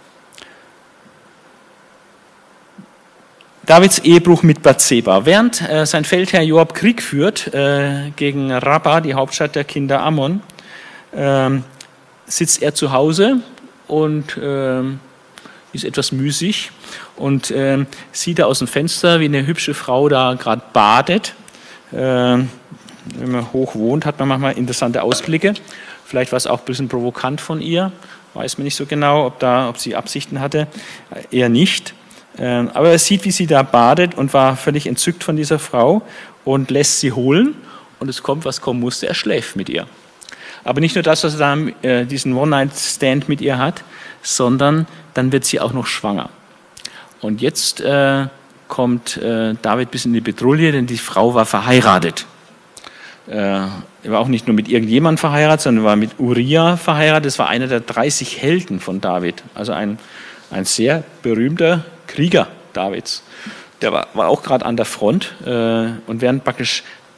Davids Ehebruch mit Bathseba. Während sein Feldherr Joab Krieg führt gegen Rabba, die Hauptstadt der Kinder Ammon, sitzt er zu Hause und ist etwas müßig und sieht er aus dem Fenster, wie eine hübsche Frau da gerade badet. Wenn man hoch wohnt, hat man manchmal interessante Ausblicke. Vielleicht war es auch ein bisschen provokant von ihr. Weiß man nicht so genau, ob sie Absichten hatte. Eher nicht. Aber er sieht, wie sie da badet und war völlig entzückt von dieser Frau und lässt sie holen. Und es kommt, was kommen musste. Er schläft mit ihr. Aber nicht nur das, dass er da diesen One-Night-Stand mit ihr hat, sondern dann wird sie auch noch schwanger. Und jetzt kommt David bis in die Bedrulle, denn die Frau war verheiratet. Er war auch nicht nur mit irgendjemandem verheiratet, sondern war mit Uriah verheiratet. Das war einer der 30 Helden von David, also ein sehr berühmter Krieger Davids. Der war auch gerade an der Front und während praktisch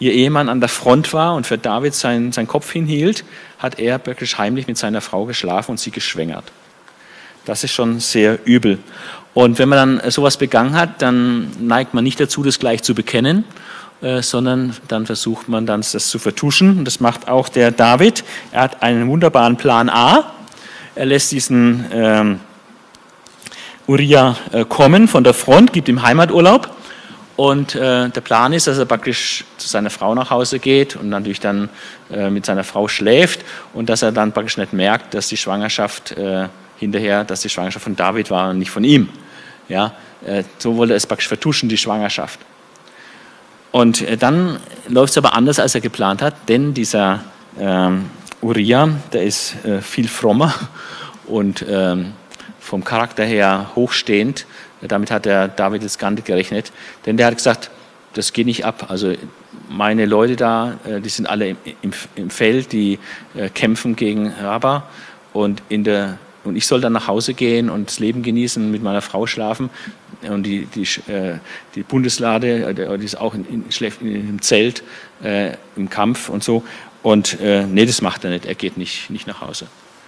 ihr Ehemann an der Front war und für David seinen Kopf hinhielt, hat er wirklich heimlich mit seiner Frau geschlafen und sie geschwängert. Das ist schon sehr übel. Und wenn man dann sowas begangen hat, dann neigt man nicht dazu, das gleich zu bekennen, sondern dann versucht man dann, das zu vertuschen. Und das macht auch der David. Er hat einen wunderbaren Plan A. Er lässt diesen Uriah kommen von der Front, gibt ihm Heimaturlaub. Und der Plan ist, dass er praktisch zu seiner Frau nach Hause geht und natürlich dann mit seiner Frau schläft und dass er dann praktisch nicht merkt, dass die Schwangerschaft dass die Schwangerschaft von David war und nicht von ihm. Ja, so wollte er es praktisch vertuschen, die Schwangerschaft. Und dann läuft es aber anders, als er geplant hat, denn dieser Uriah, der ist viel frommer und vom Charakter her hochstehend. Damit hat der David jetzt gar nicht gerechnet, denn der hat gesagt, das geht nicht ab. Also meine Leute da, die sind alle im Feld, die kämpfen gegen Raba und ich soll dann nach Hause gehen und das Leben genießen, mit meiner Frau schlafen. Und die Bundeslade, die ist auch im Zelt, im Kampf und so. Und nee, das macht er nicht, er geht nicht nach Hause.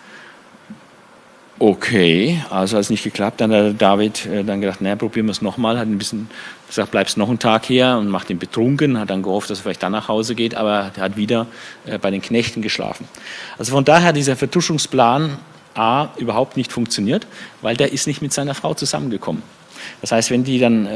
Okay, also hat es nicht geklappt. Dann hat David dann gedacht, naja, probieren wir es nochmal. Hat ein bisschen gesagt, bleibst noch einen Tag hier und macht ihn betrunken. Hat dann gehofft, dass er vielleicht dann nach Hause geht, aber er hat wieder bei den Knechten geschlafen. Also von daher hat dieser Vertuschungsplan A überhaupt nicht funktioniert, weil der ist nicht mit seiner Frau zusammengekommen. Das heißt, wenn die dann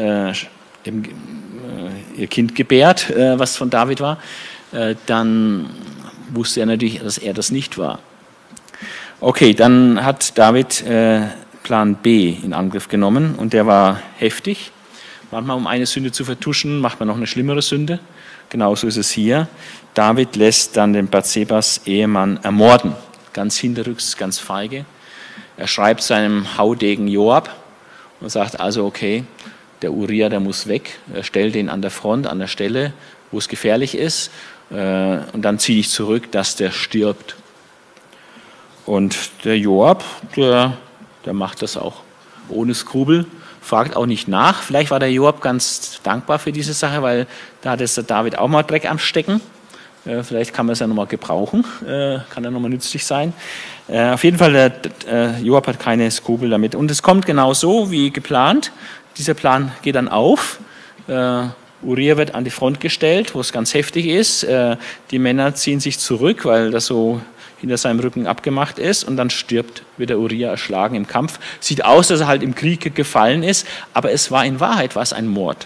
ihr Kind gebärt, was von David war, dann wusste er natürlich, dass er das nicht war. Okay, dann hat David Plan B in Angriff genommen und der war heftig. Manchmal, um eine Sünde zu vertuschen, macht man noch eine schlimmere Sünde. Genauso ist es hier. David lässt dann den Bathsebas Ehemann ermorden. Ganz hinterrücks, ganz feige. Er schreibt seinem Haudegen Joab und sagt also, okay, der Uriah, der muss weg. Er stellt ihn an der Front, an der Stelle, wo es gefährlich ist. Und dann ziehe ich zurück, dass der stirbt. Und der Joab, der macht das auch ohne Skrupel, fragt auch nicht nach. Vielleicht war der Joab ganz dankbar für diese Sache, weil da hat jetzt der David auch mal Dreck am Stecken. Vielleicht kann man es ja nochmal gebrauchen, kann ja nochmal nützlich sein. Auf jeden Fall, der Joab hat keine Skrupel damit. Und es kommt genau so wie geplant. Dieser Plan geht dann auf. Uriah wird an die Front gestellt, wo es ganz heftig ist. Die Männer ziehen sich zurück, weil das so hinter seinem Rücken abgemacht ist und dann wird der Uriah erschlagen im Kampf. Sieht aus, dass er halt im Krieg gefallen ist, aber es war in Wahrheit ein Mord.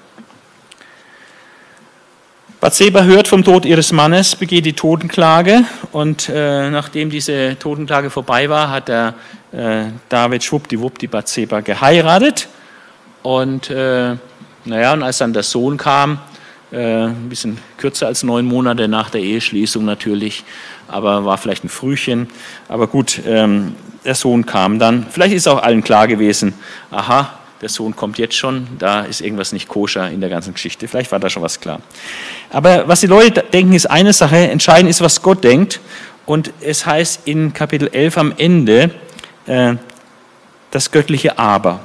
Bathseba hört vom Tod ihres Mannes, begeht die Totenklage und nachdem diese Totenklage vorbei war, hat der David schwuppdiwupp die Bathseba geheiratet und und als dann der Sohn kam, ein bisschen kürzer als 9 Monate nach der Eheschließung natürlich, aber war vielleicht ein Frühchen. Aber gut, der Sohn kam dann. Vielleicht ist auch allen klar gewesen, aha, der Sohn kommt jetzt schon, da ist irgendwas nicht koscher in der ganzen Geschichte. Vielleicht war da schon was klar. Aber was die Leute denken, ist eine Sache, entscheidend ist, was Gott denkt. Und es heißt in Kapitel 11 am Ende das göttliche Aber.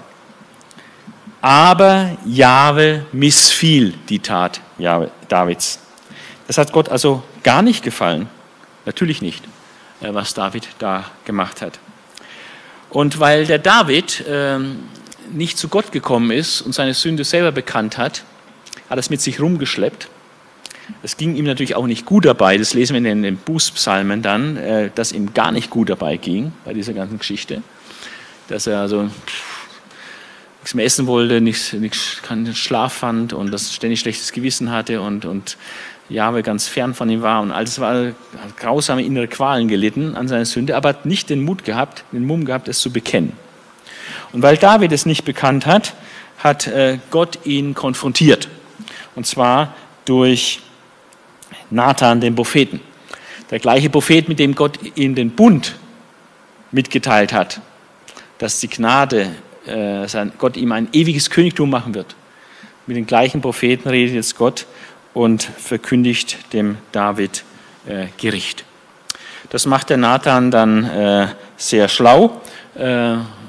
Aber Jahwe missfiel die Tat Davids. Das hat Gott also gar nicht gefallen. Natürlich nicht, was David da gemacht hat. Und weil der David nicht zu Gott gekommen ist und seine Sünde selber bekannt hat, hat er es mit sich rumgeschleppt. Es ging ihm natürlich auch nicht gut dabei, das lesen wir in den Bußpsalmen dann, dass ihm gar nicht gut dabei ging bei dieser ganzen Geschichte. Dass er also nichts mehr essen wollte, keinen Schlaf fand und das ständig schlechtes Gewissen hatte und Jahwe ganz fern von ihm war und alles hat grausame innere Qualen gelitten an seiner Sünde, aber hat nicht den Mumm gehabt, es zu bekennen. Und weil David es nicht bekannt hat, hat Gott ihn konfrontiert. Und zwar durch Nathan, den Propheten. Der gleiche Prophet, mit dem Gott ihm den Bund mitgeteilt hat, dass die Gnade, Gott ihm ein ewiges Königtum machen wird. Mit den gleichen Propheten redet jetzt Gott und verkündigt dem David Gericht. Das macht der Nathan dann sehr schlau,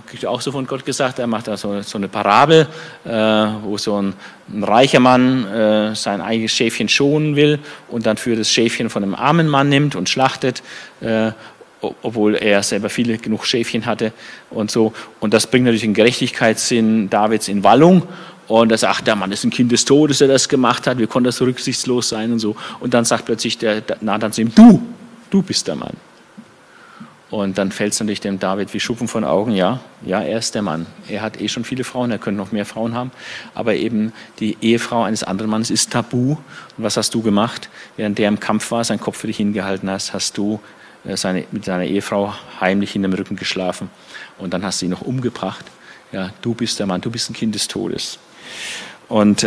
kriegt auch so von Gott gesagt, er macht da so eine Parabel, wo so ein reicher Mann sein eigenes Schäfchen schonen will und dann für das Schäfchen von einem armen Mann nimmt und schlachtet, obwohl er selber genug Schäfchen hatte und so. Und das bringt natürlich den Gerechtigkeitssinn Davids in Wallung. Und er sagt, der Mann ist ein Kind des Todes, der das gemacht hat, wie konnte das so rücksichtslos sein und so. Und dann sagt plötzlich der Nathan zu ihm, du bist der Mann. Und dann fällt es natürlich dem David wie Schuppen von Augen, ja, er ist der Mann. Er hat schon viele Frauen, er könnte noch mehr Frauen haben, aber eben die Ehefrau eines anderen Mannes ist tabu. Und was hast du gemacht? Während der im Kampf war, seinen Kopf für dich hingehalten hast du mit seiner Ehefrau heimlich in dem Rücken geschlafen und dann hast du ihn noch umgebracht. Ja, du bist der Mann, du bist ein Kind des Todes. Und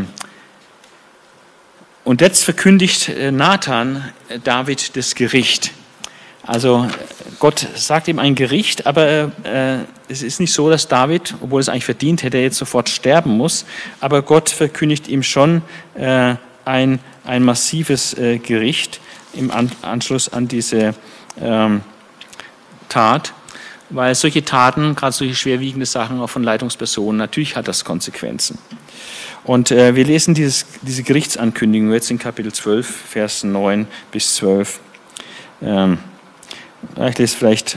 jetzt verkündigt Nathan David das Gericht. Also Gott sagt ihm ein Gericht, aber es ist nicht so, dass David, obwohl es eigentlich verdient hätte, jetzt sofort sterben muss, aber Gott verkündigt ihm schon ein massives Gericht im Anschluss an diese Tat, weil solche Taten, gerade solche schwerwiegende Sachen auch von Leitungspersonen, natürlich hat das Konsequenzen. Und wir lesen diese Gerichtsankündigung jetzt in Kapitel 12, Vers 9 bis 12. Ich lese vielleicht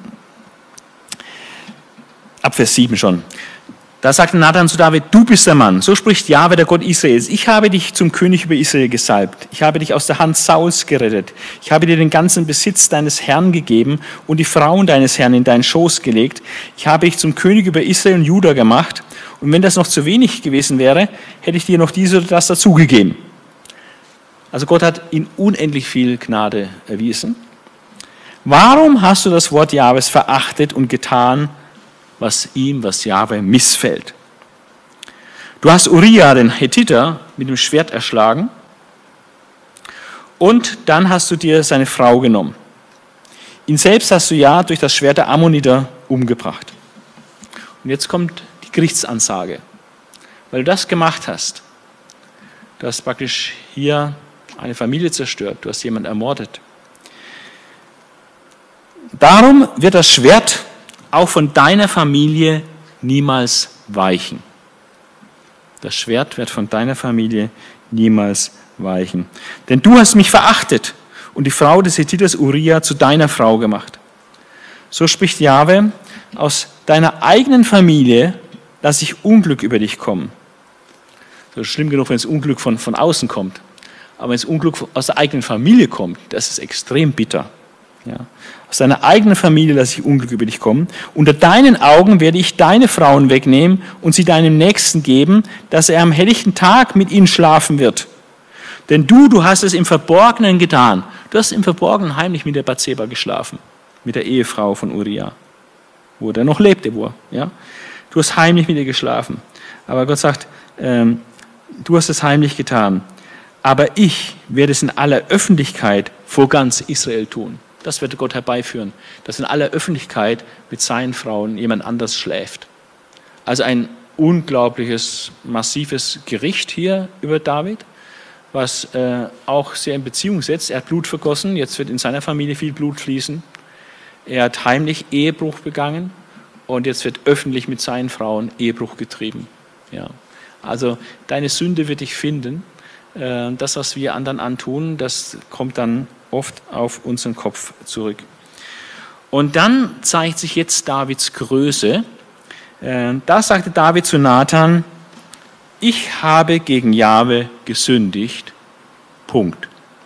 ab Vers 7 schon. Da sagte Nathan zu David, du bist der Mann, so spricht Jahwe, der Gott Israels. Ich habe dich zum König über Israel gesalbt. Ich habe dich aus der Hand Sauls gerettet. Ich habe dir den ganzen Besitz deines Herrn gegeben und die Frauen deines Herrn in deinen Schoß gelegt. Ich habe dich zum König über Israel und Juda gemacht. Und wenn das noch zu wenig gewesen wäre, hätte ich dir noch dies oder das dazugegeben. Also Gott hat ihm unendlich viel Gnade erwiesen. Warum hast du das Wort Jahwes verachtet und getan, was Jahwe missfällt? Du hast Uriah, den Hethiter, mit dem Schwert erschlagen und dann hast du dir seine Frau genommen. Ihn selbst hast du ja durch das Schwert der Ammoniter umgebracht. Und jetzt kommt die Gerichtsansage. Weil du das gemacht hast, du hast praktisch hier eine Familie zerstört, du hast jemanden ermordet. Darum wird das Schwert auch von deiner Familie niemals weichen. Das Schwert wird von deiner Familie niemals weichen. Denn du hast mich verachtet und die Frau des Hethiters Uriah zu deiner Frau gemacht. So spricht Jahwe, aus deiner eigenen Familie lasse ich Unglück über dich kommen. Das ist schlimm genug, wenn das Unglück von außen kommt. Aber wenn das Unglück aus der eigenen Familie kommt, das ist extrem bitter. Ja. Aus deiner eigenen Familie lasse ich Unglück über dich kommen. Unter deinen Augen werde ich deine Frauen wegnehmen und sie deinem Nächsten geben, dass er am helllichten Tag mit ihnen schlafen wird. Denn du hast es im Verborgenen getan. Du hast im Verborgenen heimlich mit der Bathseba geschlafen, mit der Ehefrau von Uriah, wo er noch lebte. Ja? Du hast heimlich mit ihr geschlafen. Aber Gott sagt, du hast es heimlich getan. Aber ich werde es in aller Öffentlichkeit vor ganz Israel tun. Das wird Gott herbeiführen, dass in aller Öffentlichkeit mit seinen Frauen jemand anders schläft. Also ein unglaubliches, massives Gericht hier über David, was auch sehr in Beziehung setzt. Er hat Blut vergossen, jetzt wird in seiner Familie viel Blut fließen. Er hat heimlich Ehebruch begangen und jetzt wird öffentlich mit seinen Frauen Ehebruch getrieben. Ja. Also deine Sünde wird dich finden. Das, was wir anderen antun, das kommt dann oft auf unseren Kopf zurück. Und dann zeigt sich jetzt Davids Größe. Da sagte David zu Nathan, ich habe gegen Jahwe gesündigt. Punkt.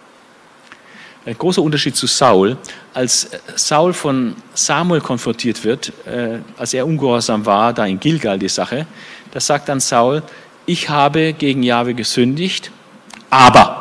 Ein großer Unterschied zu Saul. Als Saul von Samuel konfrontiert wird, als er ungehorsam war, da in Gilgal die Sache, da sagt dann Saul, ich habe gegen Jahwe gesündigt, aber.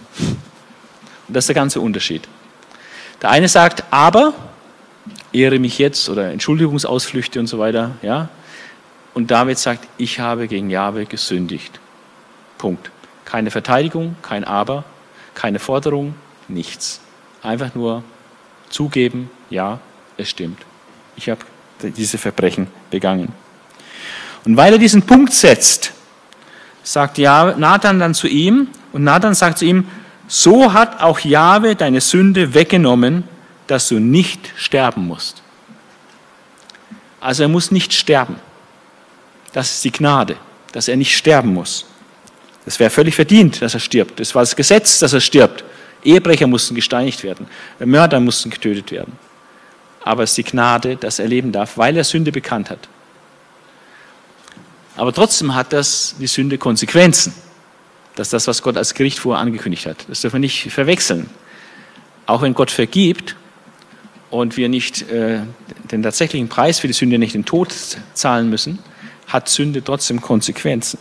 Und das ist der ganze Unterschied. Der eine sagt, aber, ehre mich jetzt oder Entschuldigungsausflüchte und so weiter. Ja? Und David sagt, ich habe gegen Jahwe gesündigt. Punkt. Keine Verteidigung, kein Aber, keine Forderung, nichts. Einfach nur zugeben, ja, es stimmt. Ich habe diese Verbrechen begangen. Und weil er diesen Punkt setzt, sagt Nathan dann zu ihm, und Nathan sagt zu ihm, so hat auch Jahwe deine Sünde weggenommen, dass du nicht sterben musst. Also er muss nicht sterben. Das ist die Gnade, dass er nicht sterben muss. Das wäre völlig verdient, dass er stirbt. Das war das Gesetz, dass er stirbt. Ehebrecher mussten gesteinigt werden, Mörder mussten getötet werden. Aber es ist die Gnade, dass er leben darf, weil er Sünde bekannt hat. Aber trotzdem hat die Sünde Konsequenzen. Das ist das, was Gott als Gericht vorher angekündigt hat. Das dürfen wir nicht verwechseln. Auch wenn Gott vergibt und wir nicht den tatsächlichen Preis für die Sünde, nicht den Tod zahlen müssen, hat Sünde trotzdem Konsequenzen.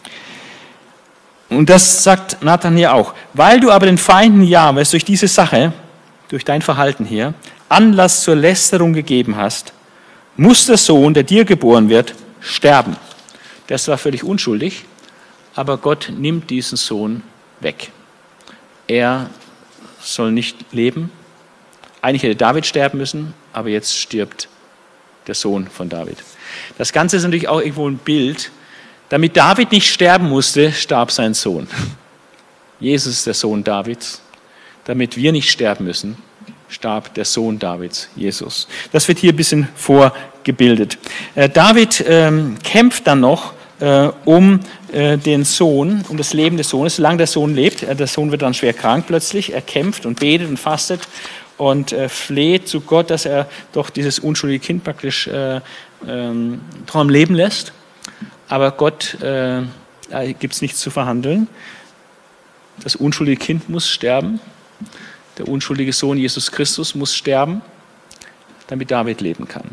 Und das sagt Nathan hier auch. Weil du aber den Feinden Jahwes durch diese Sache, durch dein Verhalten hier, Anlass zur Lästerung gegeben hast, muss der Sohn, der dir geboren wird, sterben. Das war völlig unschuldig, aber Gott nimmt diesen Sohn weg. Er soll nicht leben. Eigentlich hätte David sterben müssen, aber jetzt stirbt der Sohn von David. Das Ganze ist natürlich auch irgendwo ein Bild. Damit David nicht sterben musste, starb sein Sohn. Jesus ist der Sohn Davids. Damit wir nicht sterben müssen, starb der Sohn Davids, Jesus. Das wird hier ein bisschen vorgebildet. David kämpft dann noch um den Sohn, um das Leben des Sohnes, solange der Sohn lebt. Der Sohn wird dann schwer krank plötzlich. Er kämpft und betet und fastet und fleht zu Gott, dass er doch dieses unschuldige Kind praktisch doch am Leben lässt. Aber Gott gibt es nichts zu verhandeln. Das unschuldige Kind muss sterben. Der unschuldige Sohn Jesus Christus muss sterben, damit David leben kann.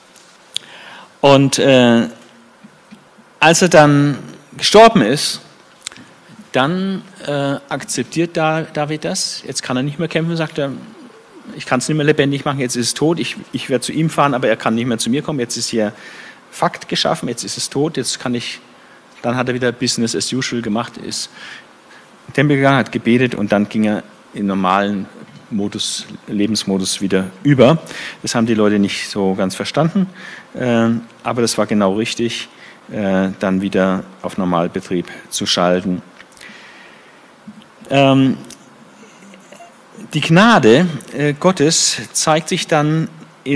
Und als er dann gestorben ist, dann akzeptiert David das. Jetzt kann er nicht mehr kämpfen, sagt er, ich kann es nicht mehr lebendig machen, jetzt ist es tot, ich werde zu ihm fahren, aber er kann nicht mehr zu mir kommen, jetzt ist hier Fakt geschaffen, jetzt ist es tot, dann hat er wieder Business as usual gemacht, ist in den Tempel gegangen, hat gebetet und dann ging er in normalen Lebensmodus wieder über. Das haben die Leute nicht so ganz verstanden, aber das war genau richtig, dann wieder auf Normalbetrieb zu schalten. Die Gnade Gottes zeigt sich dann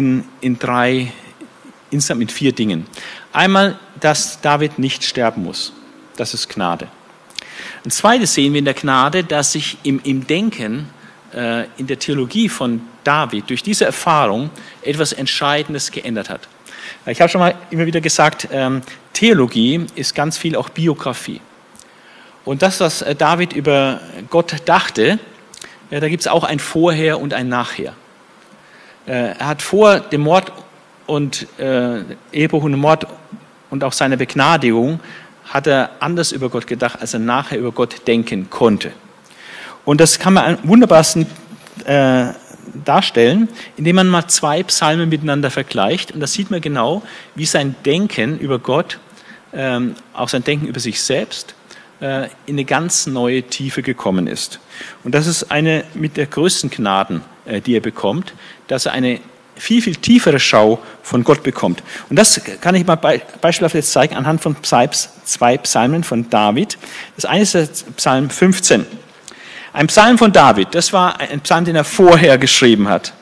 insgesamt mit 4 Dingen. Einmal, dass David nicht sterben muss. Das ist Gnade. Ein zweites sehen wir in der Gnade, dass sich im Denken, in der Theologie von David durch diese Erfahrung etwas Entscheidendes geändert hat. Ich habe schon mal immer wieder gesagt, Theologie ist ganz viel auch Biografie. Und das, was David über Gott dachte, da gibt es auch ein Vorher und ein Nachher. Er hat vor dem Mord und Ehebruch und Mord und auch seiner Begnadigung hat er anders über Gott gedacht, als er nachher über Gott denken konnte. Und das kann man am wunderbarsten darstellen, indem man mal 2 Psalmen miteinander vergleicht. Und da sieht man genau, wie sein Denken über Gott, auch sein Denken über sich selbst, in eine ganz neue Tiefe gekommen ist. Und das ist eine mit der größten Gnaden, die er bekommt, dass er eine viel, viel tiefere Schau von Gott bekommt. Und das kann ich mal beispielhaft jetzt zeigen anhand von 2 Psalmen von David. Das eine ist der Psalm 15. Ein Psalm von David, das war ein Psalm, den er vorher geschrieben hat.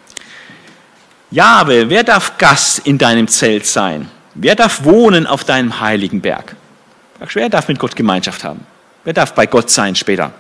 Jahwe, wer darf Gast in deinem Zelt sein? Wer darf wohnen auf deinem heiligen Berg? Wer darf mit Gott Gemeinschaft haben? Wer darf bei Gott sein später?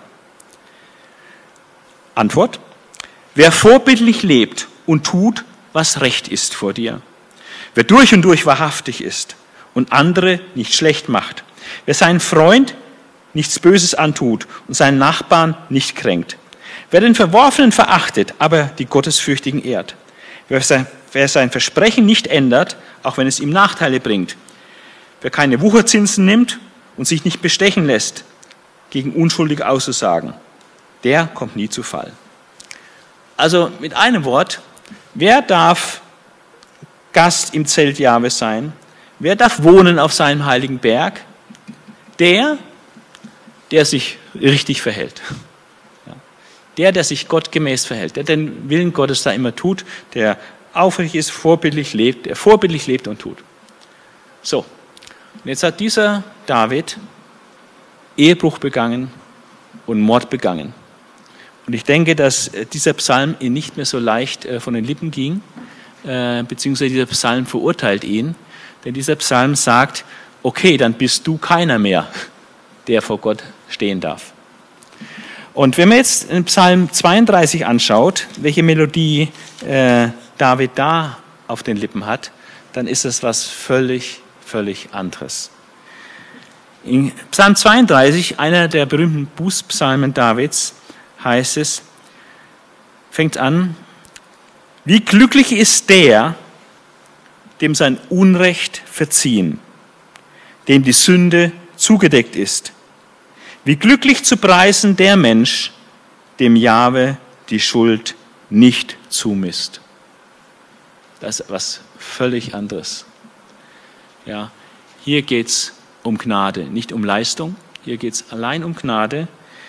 Antwort: Wer vorbildlich lebt und tut, was recht ist vor dir. Wer durch und durch wahrhaftig ist und andere nicht schlecht macht. Wer seinen Freund nichts Böses antut und seinen Nachbarn nicht kränkt. Wer den Verworfenen verachtet, aber die Gottesfürchtigen ehrt. Wer sein Versprechen nicht ändert, auch wenn es ihm Nachteile bringt. Wer keine Wucherzinsen nimmt und sich nicht bestechen lässt, gegen Unschuldige auszusagen, der kommt nie zu Fall. Also mit einem Wort, wer darf Gast im Zelt Jahwes sein? Wer darf wohnen auf seinem heiligen Berg? Der sich richtig verhält. Der sich gottgemäß verhält, der den Willen Gottes da immer tut, der aufrichtig ist, vorbildlich lebt, der vorbildlich lebt und tut. So, und jetzt hat dieser David Ehebruch begangen und Mord begangen. Und ich denke, dass dieser Psalm ihn nicht mehr so leicht von den Lippen ging, beziehungsweise dieser Psalm verurteilt ihn, denn dieser Psalm sagt, okay, dann bist du keiner mehr, der vor Gott stehen darf. Und wenn man jetzt in Psalm 32 anschaut, welche Melodie David da auf den Lippen hat, dann ist es was völlig anderes. In Psalm 32, einer der berühmten Bußpsalmen Davids, heißt es, fängt an, wie glücklich ist der, dem sein Unrecht verziehen, dem die Sünde zugedeckt ist. Wie glücklich zu preisen der Mensch, dem Jahwe die Schuld nicht zumisst. Das ist was völlig anderes. Ja, hier geht es um Gnade, nicht um Leistung. Hier geht es allein um Gnade.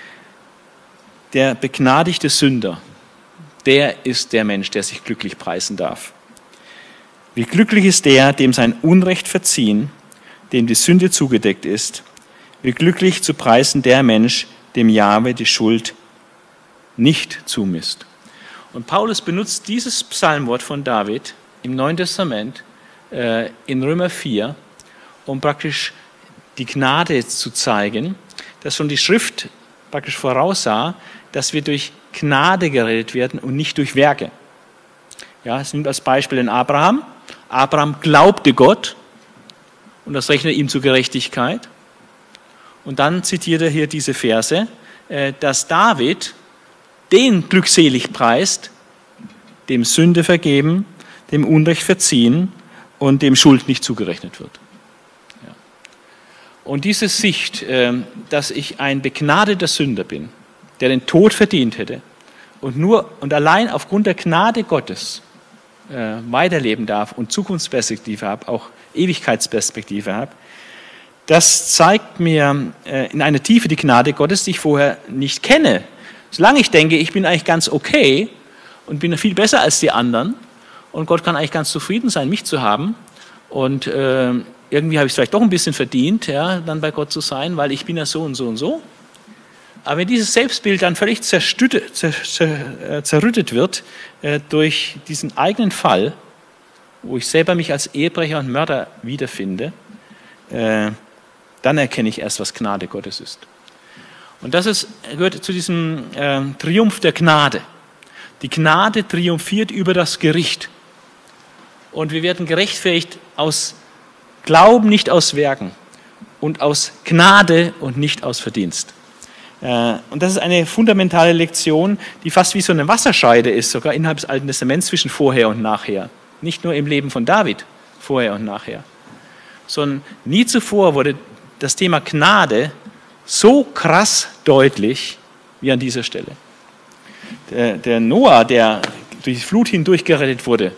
Der begnadigte Sünder, der ist der Mensch, der sich glücklich preisen darf. Wie glücklich ist der, dem sein Unrecht verziehen, dem die Sünde zugedeckt ist. Wie glücklich zu preisen der Mensch, dem Jahwe die Schuld nicht zumisst. Und Paulus benutzt dieses Psalmwort von David im Neuen Testament in Römer 4, um praktisch die Gnade zu zeigen, dass schon die Schrift praktisch voraussah, dass wir durch Gnade gerettet werden und nicht durch Werke. Ja, es nimmt als Beispiel den Abraham. Abraham glaubte Gott und das rechnet ihm zur Gerechtigkeit. Und dann zitiert er hier diese Verse, dass David den glückselig preist, dem Sünde vergeben, dem Unrecht verziehen und dem Schuld nicht zugerechnet wird. Ja. Und diese Sicht, dass ich ein begnadeter Sünder bin, der den Tod verdient hätte und allein aufgrund der Gnade Gottes weiterleben darf und Zukunftsperspektive habe, auch Ewigkeitsperspektive habe, das zeigt mir in einer Tiefe die Gnade Gottes, die ich vorher nicht kenne. Solange ich denke, ich bin eigentlich ganz okay und bin viel besser als die anderen und Gott kann eigentlich ganz zufrieden sein, mich zu haben und irgendwie habe ich es vielleicht doch ein bisschen verdient, ja, dann bei Gott zu sein, weil ich bin ja so und so und so. Aber wenn dieses Selbstbild dann völlig zerrüttet wird durch diesen eigenen Fall, wo ich selber mich als Ehebrecher und Mörder wiederfinde, dann erkenne ich erst, was Gnade Gottes ist. Und das gehört zu diesem Triumph der Gnade. Die Gnade triumphiert über das Gericht. Und wir werden gerechtfertigt aus Glauben, nicht aus Werken. Und aus Gnade und nicht aus Verdienst. Und das ist eine fundamentale Lektion, die fast wie so eine Wasserscheide ist, sogar innerhalb des Alten Testaments zwischen vorher und nachher. Nicht nur im Leben von David, vorher und nachher. Sondern nie zuvor wurde das Thema Gnade so krass deutlich wie an dieser Stelle. Der Noah, der durch die Flut hindurch gerettet wurde,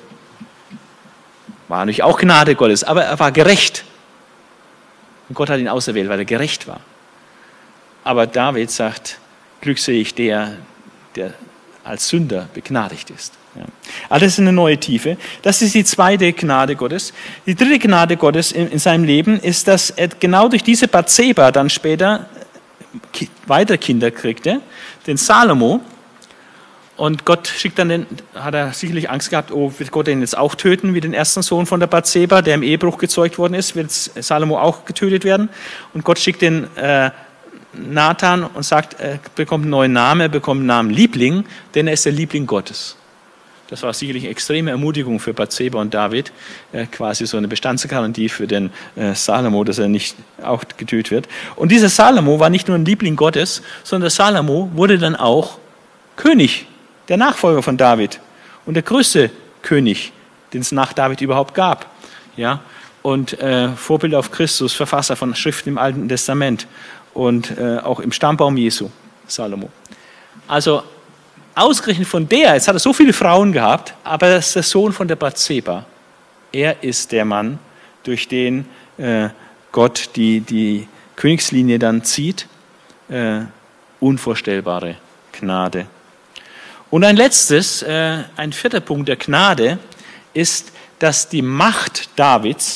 war natürlich auch Gnade Gottes, aber er war gerecht. Und Gott hat ihn auserwählt, weil er gerecht war. Aber David sagt, glückselig der als Sünder begnadigt ist. Ja. Alles in eine neue Tiefe. Das ist die zweite Gnade Gottes. Die dritte Gnade Gottes in seinem Leben ist, dass er genau durch diese Bathseba dann später weiter Kinder kriegte, den Salomo. Und Gott schickt dann hat er sicherlich Angst gehabt, oh, wird Gott den jetzt auch töten, wie den ersten Sohn von der Bathseba, der im Ehebruch gezeugt worden ist, wird Salomo auch getötet werden. Und Gott schickt den Nathan und sagt, er bekommt einen neuen Namen, er bekommt den Namen Liebling, denn er ist der Liebling Gottes. Das war sicherlich eine extreme Ermutigung für Bathseba und David, quasi so eine Bestandsgarantie für den Salomo, dass er nicht auch getötet wird. Und dieser Salomo war nicht nur ein Liebling Gottes, sondern der Salomo wurde dann auch König, der Nachfolger von David und der größte König, den es nach David überhaupt gab. Ja? Und Vorbild auf Christus, Verfasser von Schriften im Alten Testament und auch im Stammbaum Jesu, Salomo. Also ausgerechnet von jetzt hat er so viele Frauen gehabt, aber das ist der Sohn von der Bathseba. Er ist der Mann, durch den Gott die Königslinie dann zieht. Unvorstellbare Gnade. Und ein letztes, ein vierter Punkt der Gnade ist, dass die Macht Davids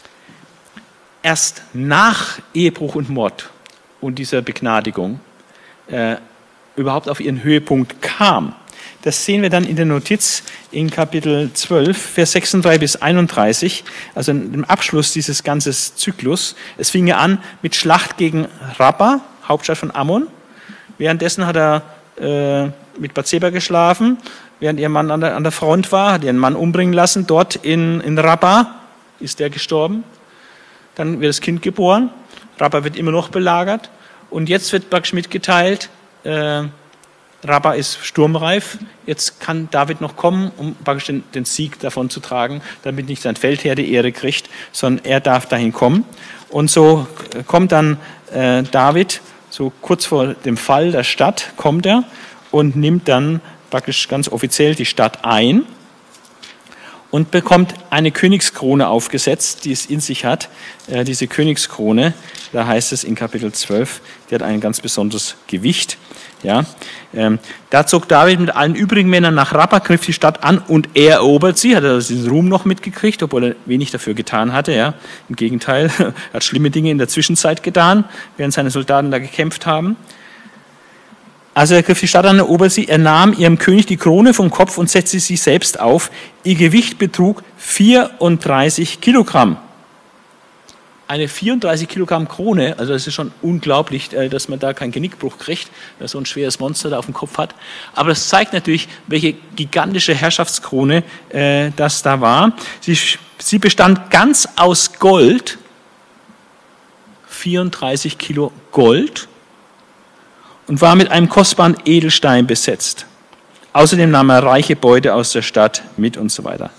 erst nach Ehebruch und Mord und dieser Begnadigung überhaupt auf ihren Höhepunkt kam. Das sehen wir dann in der Notiz in Kapitel 12, Vers 36 bis 31, also im Abschluss dieses ganzen Zyklus. Es fing ja an mit Schlacht gegen Rabba, Hauptstadt von Ammon. Währenddessen hat er mit Bathseba geschlafen, während ihr Mann an der Front war, hat ihren Mann umbringen lassen. Dort in Rabba ist er gestorben. Dann wird das Kind geboren. Rabba wird immer noch belagert. Und jetzt wird praktisch mitgeteilt, Rabba ist sturmreif, jetzt kann David noch kommen, um praktisch den Sieg davon zu tragen, damit nicht sein Feldherr die Ehre kriegt, sondern er darf dahin kommen. Und so kommt dann David, so kurz vor dem Fall der Stadt, kommt er und nimmt dann praktisch ganz offiziell die Stadt ein und bekommt eine Königskrone aufgesetzt, die es in sich hat. Diese Königskrone, da heißt es in Kapitel 12, die hat ein ganz besonderes Gewicht. Ja, da zog David mit allen übrigen Männern nach Rabba, griff die Stadt an und er erobert sie. Hat er diesen Ruhm noch mitgekriegt, obwohl er wenig dafür getan hatte. Ja. Im Gegenteil, er hat schlimme Dinge in der Zwischenzeit getan, während seine Soldaten da gekämpft haben. Also er griff die Stadt an, erobert sie, er nahm ihrem König die Krone vom Kopf und setzte sie selbst auf. Ihr Gewicht betrug 34 Kilogramm. Eine 34 Kilogramm Krone, also das ist schon unglaublich, dass man da keinen Genickbruch kriegt, dass so ein schweres Monster da auf dem Kopf hat. Aber das zeigt natürlich, welche gigantische Herrschaftskrone das da war. Sie bestand ganz aus Gold, 34 Kilo Gold, und war mit einem kostbaren Edelstein besetzt. Außerdem nahm er reiche Beute aus der Stadt mit und so weiter.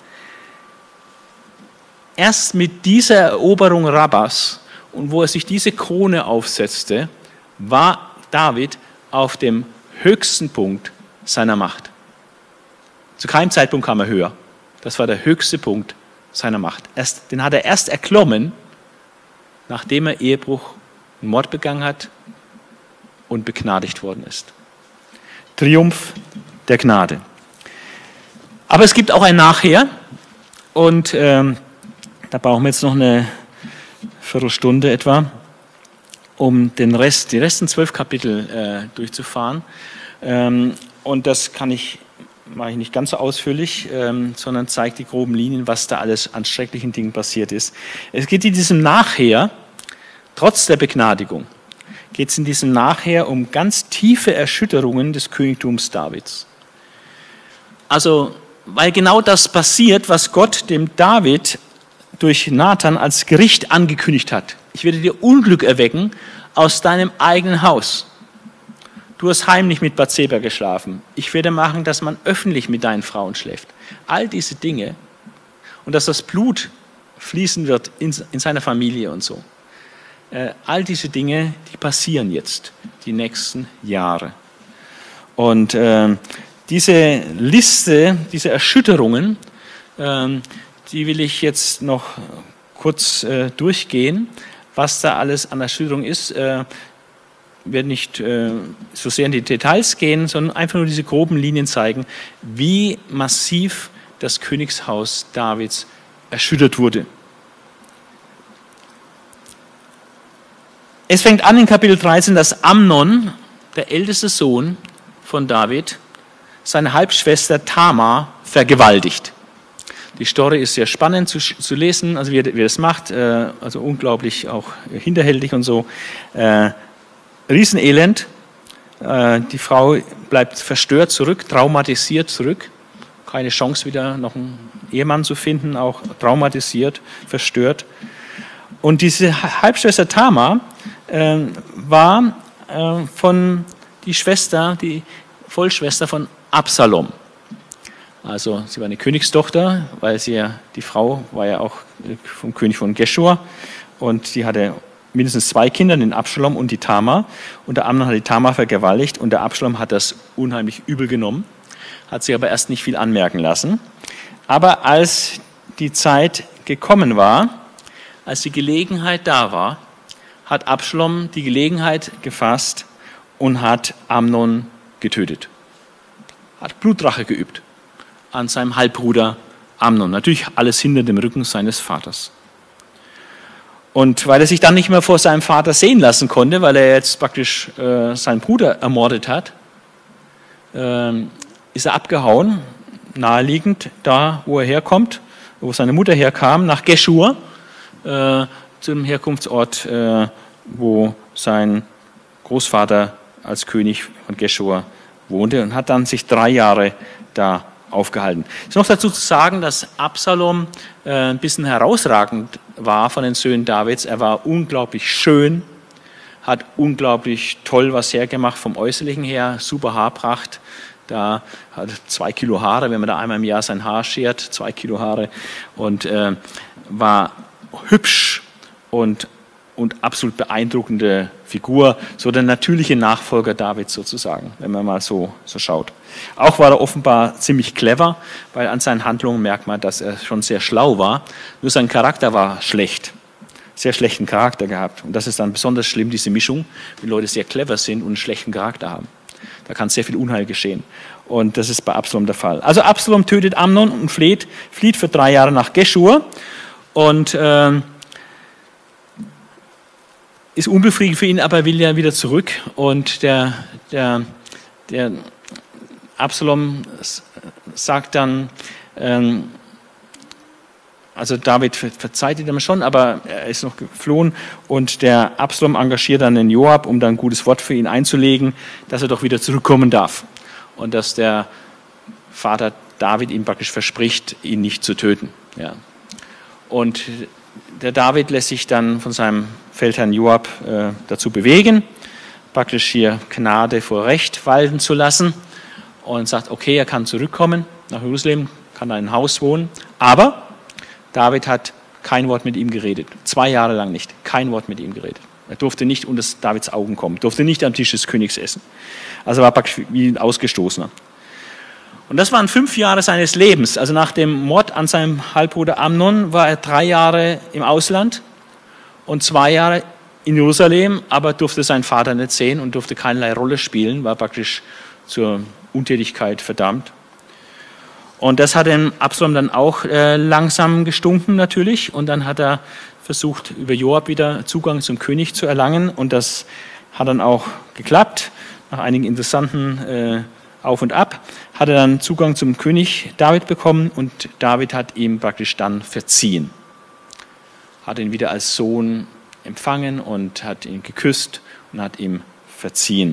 Erst mit dieser Eroberung Rabbas und wo er sich diese Krone aufsetzte, war David auf dem höchsten Punkt seiner Macht. Zu keinem Zeitpunkt kam er höher. Das war der höchste Punkt seiner Macht. Den hat er erst erklommen, nachdem er Ehebruch und Mord begangen hat und begnadigt worden ist. Triumph der Gnade. Aber es gibt auch ein Nachher und da brauchen wir jetzt noch eine Viertelstunde etwa, um die resten 12 Kapitel durchzufahren. Und das mache ich nicht ganz so ausführlich, sondern zeige die groben Linien, was da alles an schrecklichen Dingen passiert ist. Es geht in diesem Nachher, trotz der Begnadigung, geht es in diesem Nachher um ganz tiefe Erschütterungen des Königtums Davids. Also, weil genau das passiert, was Gott dem David durch Nathan als Gericht angekündigt hat. Ich werde dir Unglück erwecken aus deinem eigenen Haus. Du hast heimlich mit Bathseba geschlafen. Ich werde machen, dass man öffentlich mit deinen Frauen schläft. All diese Dinge und dass das Blut fließen wird in seiner Familie und so. All diese Dinge, die passieren jetzt, die nächsten Jahre. Und diese Liste, diese Erschütterungen, die will ich jetzt noch kurz durchgehen, was da alles an Erschütterung ist. Ich werde nicht so sehr in die Details gehen, sondern einfach nur diese groben Linien zeigen, wie massiv das Königshaus Davids erschüttert wurde. Es fängt an in Kapitel 13, dass Amnon, der älteste Sohn von David, seine Halbschwester Tamar vergewaltigt. Die Story ist sehr spannend zu lesen, also wie er das macht, also unglaublich auch hinterhältig und so. Riesenelend. Die Frau bleibt verstört zurück, traumatisiert zurück. Keine Chance wieder noch einen Ehemann zu finden, auch traumatisiert, verstört. Und diese Halbschwester Tamar war die Vollschwester von Absalom. Also sie war eine Königstochter, weil die Frau war ja auch vom König von Geschur und sie hatte mindestens 2 Kinder, den Absalom und die Tamar. Und der Amnon hat die Tamar vergewaltigt und der Absalom hat das unheimlich übel genommen, hat sich aber erst nicht viel anmerken lassen. Aber als die Zeit gekommen war, als die Gelegenheit da war, hat Absalom die Gelegenheit gefasst und hat Amnon getötet. Hat Blutrache geübt an seinem Halbbruder Amnon. Natürlich alles hinter dem Rücken seines Vaters. Und weil er sich dann nicht mehr vor seinem Vater sehen lassen konnte, weil er jetzt praktisch seinen Bruder ermordet hat, ist er abgehauen, naheliegend, da wo er herkommt, wo seine Mutter herkam, nach Geschur, zum Herkunftsort, wo sein Großvater als König von Geschur wohnte und hat dann sich 3 Jahre da aufgehalten. Es ist noch dazu zu sagen, dass Absalom ein bisschen herausragend war von den Söhnen Davids. Er war unglaublich schön, hat unglaublich toll was hergemacht vom Äußerlichen her, super Haarpracht. Da hat 2 Kilo Haare, wenn man da einmal im Jahr sein Haar schert, 2 Kilo Haare, und war hübsch und absolut beeindruckende Figur, so der natürliche Nachfolger Davids sozusagen, wenn man mal so schaut. Auch war er offenbar ziemlich clever, weil an seinen Handlungen merkt man, dass er schon sehr schlau war, nur sein Charakter war schlecht, sehr schlechten Charakter gehabt. Und das ist dann besonders schlimm, diese Mischung, wenn Leute sehr clever sind und einen schlechten Charakter haben. Da kann sehr viel Unheil geschehen. Und das ist bei Absalom der Fall. Also Absalom tötet Amnon und flieht für 3 Jahre nach Geschur und ist unbefriedigend für ihn, aber will ja wieder zurück. Und der Absalom sagt dann, also David verzeiht ihm schon, aber er ist noch geflohen, und der Absalom engagiert dann den Joab, um dann ein gutes Wort für ihn einzulegen, dass er doch wieder zurückkommen darf und dass der Vater David ihm praktisch verspricht, ihn nicht zu töten. Ja. Und der David lässt sich dann von seinem Feldherrn Joab dazu bewegen, praktisch hier Gnade vor Recht walten zu lassen, und sagt, okay, er kann zurückkommen nach Jerusalem, kann in einem Haus wohnen, aber David hat kein Wort mit ihm geredet, 2 Jahre lang nicht, kein Wort mit ihm geredet. Er durfte nicht unter Davids Augen kommen, durfte nicht am Tisch des Königs essen. Also war praktisch wie ein Ausgestoßener. Und das waren 5 Jahre seines Lebens. Also nach dem Mord an seinem Halbbruder Amnon war er 3 Jahre im Ausland und 2 Jahre in Jerusalem, aber durfte seinen Vater nicht sehen und durfte keinerlei Rolle spielen, war praktisch zur Untätigkeit verdammt. Und das hat dem Absalom dann auch langsam gestunken natürlich, und dann hat er versucht, über Joab wieder Zugang zum König zu erlangen, und das hat dann auch geklappt. Nach einigen interessanten Auf und Ab hat er dann Zugang zum König David bekommen, und David hat ihm praktisch dann verziehen. Hat ihn wieder als Sohn empfangen und hat ihn geküsst und hat ihm verziehen.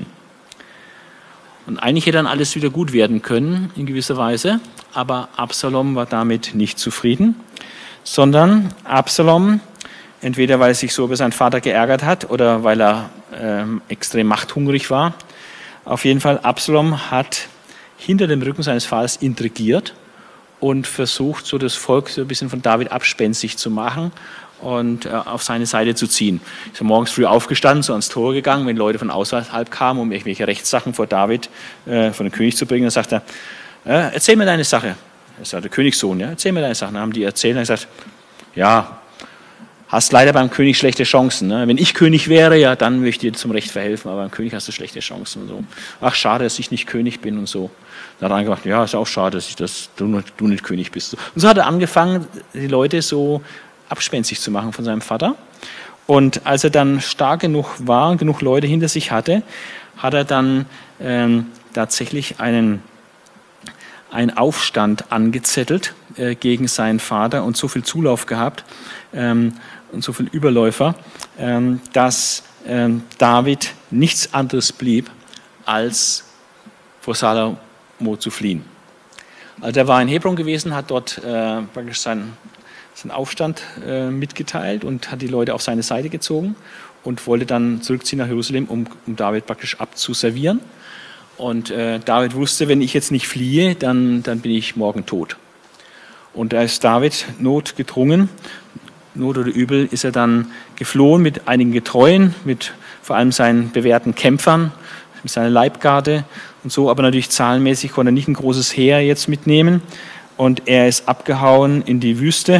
Und eigentlich hätte dann alles wieder gut werden können, in gewisser Weise, aber Absalom war damit nicht zufrieden, sondern Absalom, entweder weil er sich so über seinen Vater geärgert hat oder weil er extrem machthungrig war, auf jeden Fall, Absalom hat hinter dem Rücken seines Vaters intrigiert und versucht, so das Volk so ein bisschen von David abspenstig zu machen und auf seine Seite zu ziehen. Ist morgens früh aufgestanden, so ans Tor gegangen, wenn Leute von außerhalb kamen, um irgendwelche Rechtssachen vor David, vor den König zu bringen. Dann sagt er, erzähl mir deine Sache. Das ist der Königssohn, ja, erzähl mir deine Sache. Dann haben die erzählt und er sagt, ja, hast leider beim König schlechte Chancen. Ne? Wenn ich König wäre, ja, dann möchte ich dir zum Recht verhelfen, aber beim König hast du schlechte Chancen. Und so. Ach, schade, dass ich nicht König bin und so. Dann hat er gesagt, ja, ist auch schade, dass du nicht König bist. Und so hat er angefangen, die Leute so abspenstig zu machen von seinem Vater. Und als er dann stark genug war und genug Leute hinter sich hatte, hat er dann tatsächlich einen Aufstand angezettelt gegen seinen Vater und so viel Zulauf gehabt und so viel Überläufer, dass David nichts anderes blieb, als vor Salomo zu fliehen. Also er war in Hebron gewesen, hat dort praktisch seinen Aufstand mitgeteilt und hat die Leute auf seine Seite gezogen und wollte dann zurückziehen nach Jerusalem, um David praktisch abzuservieren. Und David wusste, wenn ich jetzt nicht fliehe, dann bin ich morgen tot. Und da ist David notgedrungen, Not oder Übel, ist er dann geflohen mit einigen Getreuen, mit vor allem seinen bewährten Kämpfern, mit seiner Leibgarde und so, aber natürlich zahlenmäßig konnte er nicht ein großes Heer jetzt mitnehmen. Und er ist abgehauen in die Wüste,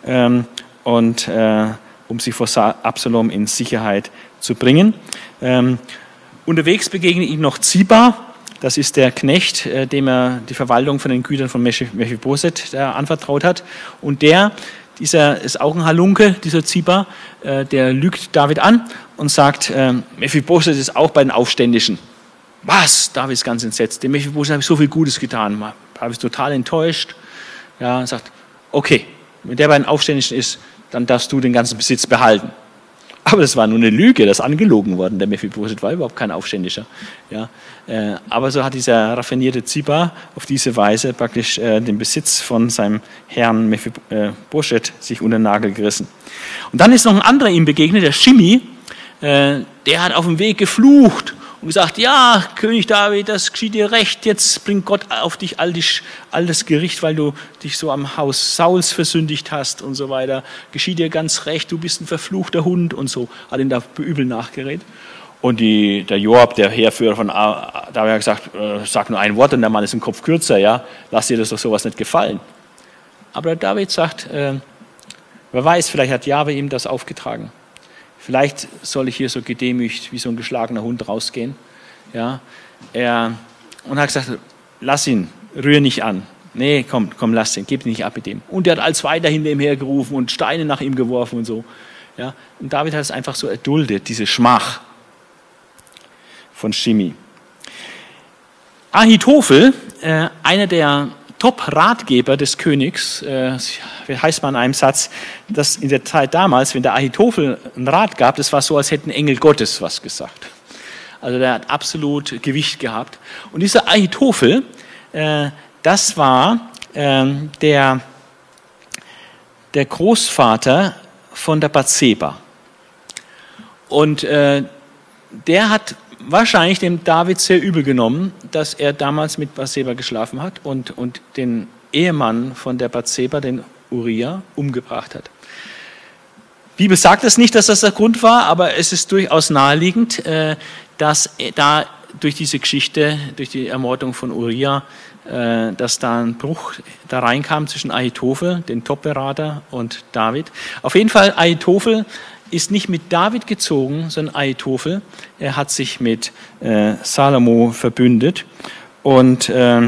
um sich vor Absalom in Sicherheit zu bringen. Unterwegs begegnet ihm noch Ziba, das ist der Knecht, dem er die Verwaltung von den Gütern von Mephibosheth anvertraut hat. Und dieser ist auch ein Halunke, dieser Ziba, der lügt David an und sagt, Mephibosheth ist auch bei den Aufständischen. Was? David ist ganz entsetzt. Dem Mephibosheth habe ich so viel Gutes getan. David ist total enttäuscht. Ja, und sagt, okay, wenn der bei den Aufständischen ist, dann darfst du den ganzen Besitz behalten. Aber das war nur eine Lüge, das ist angelogen worden. Der Mephibosheth war überhaupt kein Aufständischer. Ja, aber so hat dieser raffinierte Ziba auf diese Weise praktisch den Besitz von seinem Herrn Mephibosheth sich unter den Nagel gerissen. Und dann ist noch ein anderer ihm begegnet, der Shimei, der hat auf dem Weg geflucht und gesagt, ja, König David, das geschieht dir recht, jetzt bringt Gott auf dich all das Gericht, weil du dich so am Haus Sauls versündigt hast und so weiter. Geschieht dir ganz recht, du bist ein verfluchter Hund und so. Hat ihm da übel nachgeredet. Und der Joab, der Heerführer von David, hat gesagt, sag nur ein Wort und der Mann ist im Kopf kürzer, ja, lass dir das doch sowas nicht gefallen. Aber David sagt, wer weiß, vielleicht hat Jahwe ihm das aufgetragen. Vielleicht soll ich hier so gedemütigt wie so ein geschlagener Hund rausgehen. Ja, und hat gesagt, lass ihn, rühr nicht an. Nee, komm, lass ihn, gib ihn nicht ab mit dem. Und er hat als weiter hinter ihm hergerufen und Steine nach ihm geworfen und so. Ja, und David hat es einfach so erduldet, diese Schmach von Shimei. Ahitophel, einer der Top-Ratgeber des Königs, heißt man in einem Satz, dass in der Zeit damals, wenn der Ahitophel einen Rat gab, das war so, als hätten Engel Gottes was gesagt. Also der hat absolut Gewicht gehabt. Und dieser Ahitophel, das war der Großvater von der Bathseba. Und der hat wahrscheinlich dem David sehr übel genommen, dass er damals mit Bathseba geschlafen hat und den Ehemann von der Bathseba, den Uriah, umgebracht hat. Die Bibel sagt es nicht, dass das der Grund war, aber es ist durchaus naheliegend, dass da durch diese Geschichte, durch die Ermordung von Uriah, dass da ein Bruch da reinkam zwischen Ahitophel, den Top-Berater, und David. Auf jeden Fall, Ahitophel ist nicht mit David gezogen, sondern Ahitophel. Er hat sich mit Salomo verbündet. Und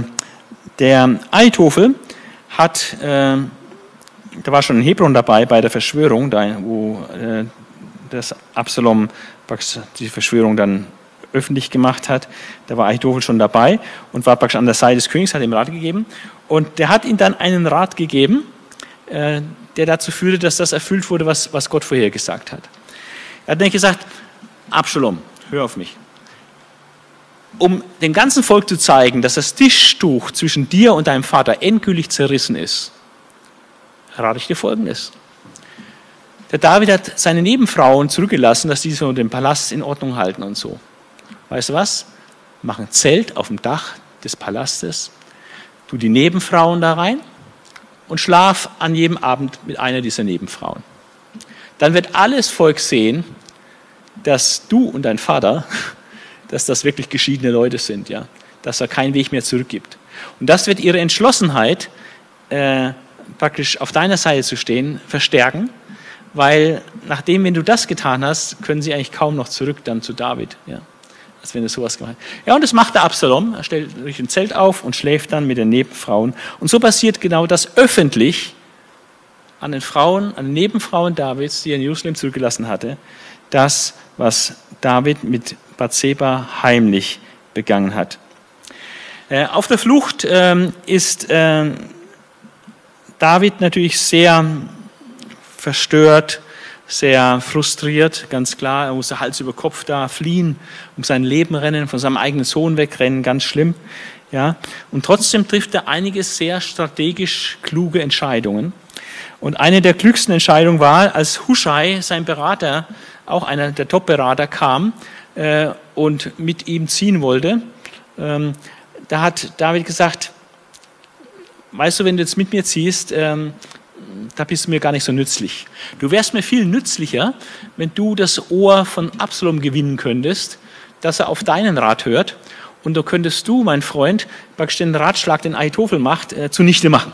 der Ahitophel hat, da war schon in Hebron dabei bei der Verschwörung, da, wo das Absalom die Verschwörung dann öffentlich gemacht hat. Da war Ahitophel schon dabei und war praktisch an der Seite des Königs, hat ihm Rat gegeben. Und der hat ihm dann einen Rat gegeben, der dazu führte, dass das erfüllt wurde, was Gott vorher gesagt hat. Er hat nämlich gesagt, Absalom, hör auf mich. Um dem ganzen Volk zu zeigen, dass das Tischtuch zwischen dir und deinem Vater endgültig zerrissen ist, rate ich dir Folgendes. Der David hat seine Nebenfrauen zurückgelassen, dass die so den Palast in Ordnung halten und so. Weißt du was? Mach ein Zelt auf dem Dach des Palastes, tu die Nebenfrauen da rein und schlaf an jedem Abend mit einer dieser Nebenfrauen. Dann wird alles Volk sehen, dass du und dein Vater, dass das wirklich geschiedene Leute sind, ja, dass da keinen Weg mehr zurück gibt. Und das wird ihre Entschlossenheit, praktisch auf deiner Seite zu stehen, verstärken, weil nachdem, wenn du das getan hast, können sie eigentlich kaum noch zurück dann zu David, ja, als wenn er sowas gemacht hat. Ja, und das macht der Absalom, er stellt sich ein Zelt auf und schläft dann mit den Nebenfrauen. Und so passiert genau das öffentlich an den Frauen, an den Nebenfrauen Davids, die er in Jerusalem zurückgelassen hatte, das, was David mit Bathseba heimlich begangen hat. Auf der Flucht ist David natürlich sehr verstört, sehr frustriert, ganz klar. Er musste Hals über Kopf da fliehen, um sein Leben rennen, von seinem eigenen Sohn wegrennen, ganz schlimm. Ja. Und trotzdem trifft er einige sehr strategisch kluge Entscheidungen. Und eine der klügsten Entscheidungen war, als Huschai, sein Berater, auch einer der Top-Berater, kam und mit ihm ziehen wollte. Da hat David gesagt, weißt du, wenn du jetzt mit mir ziehst, da bist du mir gar nicht so nützlich. Du wärst mir viel nützlicher, wenn du das Ohr von Absalom gewinnen könntest, dass er auf deinen Rat hört. Und da könntest du, mein Freund, praktisch den Ratschlag, den Ahitophel macht, zunichte machen.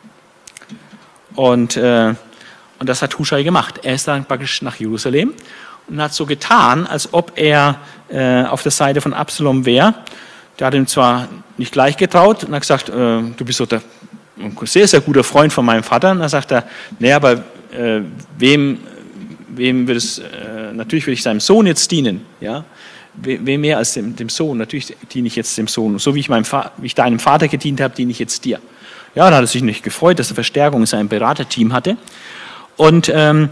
Und das hat Huschai gemacht. Er ist dann praktisch nach Jerusalem und hat so getan, als ob er auf der Seite von Absalom wäre. Der hat ihm zwar nicht gleich getraut und hat gesagt, du bist doch ein sehr, sehr guter Freund von meinem Vater. Und dann sagt er, naja, aber wem wird es, natürlich will ich seinem Sohn jetzt dienen. Ja? Wem mehr als dem Sohn? Natürlich diene ich jetzt dem Sohn. So wie ich deinem Vater gedient habe, diene ich jetzt dir. Ja, da hat er sich nicht gefreut, dass er Verstärkung in seinem Beraterteam hatte. Und dann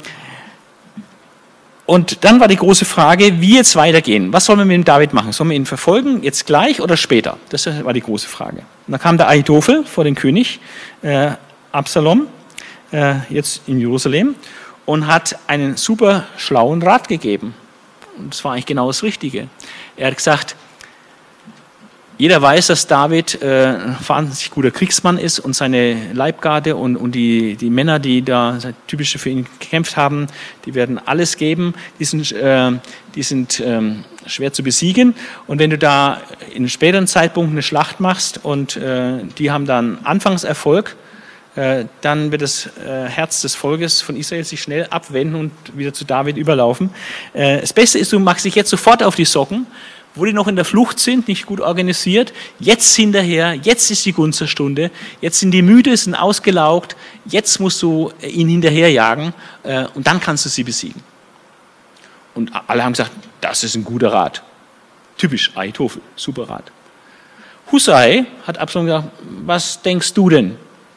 war die große Frage, wie jetzt weitergehen. Was sollen wir mit dem David machen? Sollen wir ihn verfolgen, jetzt gleich oder später? Das war die große Frage. Und dann kam der Ahitophel vor den König Absalom, jetzt in Jerusalem, und hat einen super schlauen Rat gegeben. Und das war eigentlich genau das Richtige. Er hat gesagt, jeder weiß, dass David ein wahnsinnig guter Kriegsmann ist und seine Leibgarde und die Männer, die da typisch für ihn gekämpft haben, die werden alles geben. Die sind schwer zu besiegen. Und wenn du da in späteren Zeitpunkten eine Schlacht machst und die haben dann Anfangserfolg, dann wird das Herz des Volkes von Israel sich schnell abwenden und wieder zu David überlaufen. Das Beste ist, du machst dich jetzt sofort auf die Socken, wo die noch in der Flucht sind, nicht gut organisiert, jetzt hinterher, jetzt ist die Gunsterstunde, jetzt sind die müde, sind ausgelaugt, jetzt musst du ihn hinterherjagen und dann kannst du sie besiegen. Und alle haben gesagt, das ist ein guter Rat. Typisch Ahitophel, super Rat. Husai hat Absalom gesagt, was denkst du denn?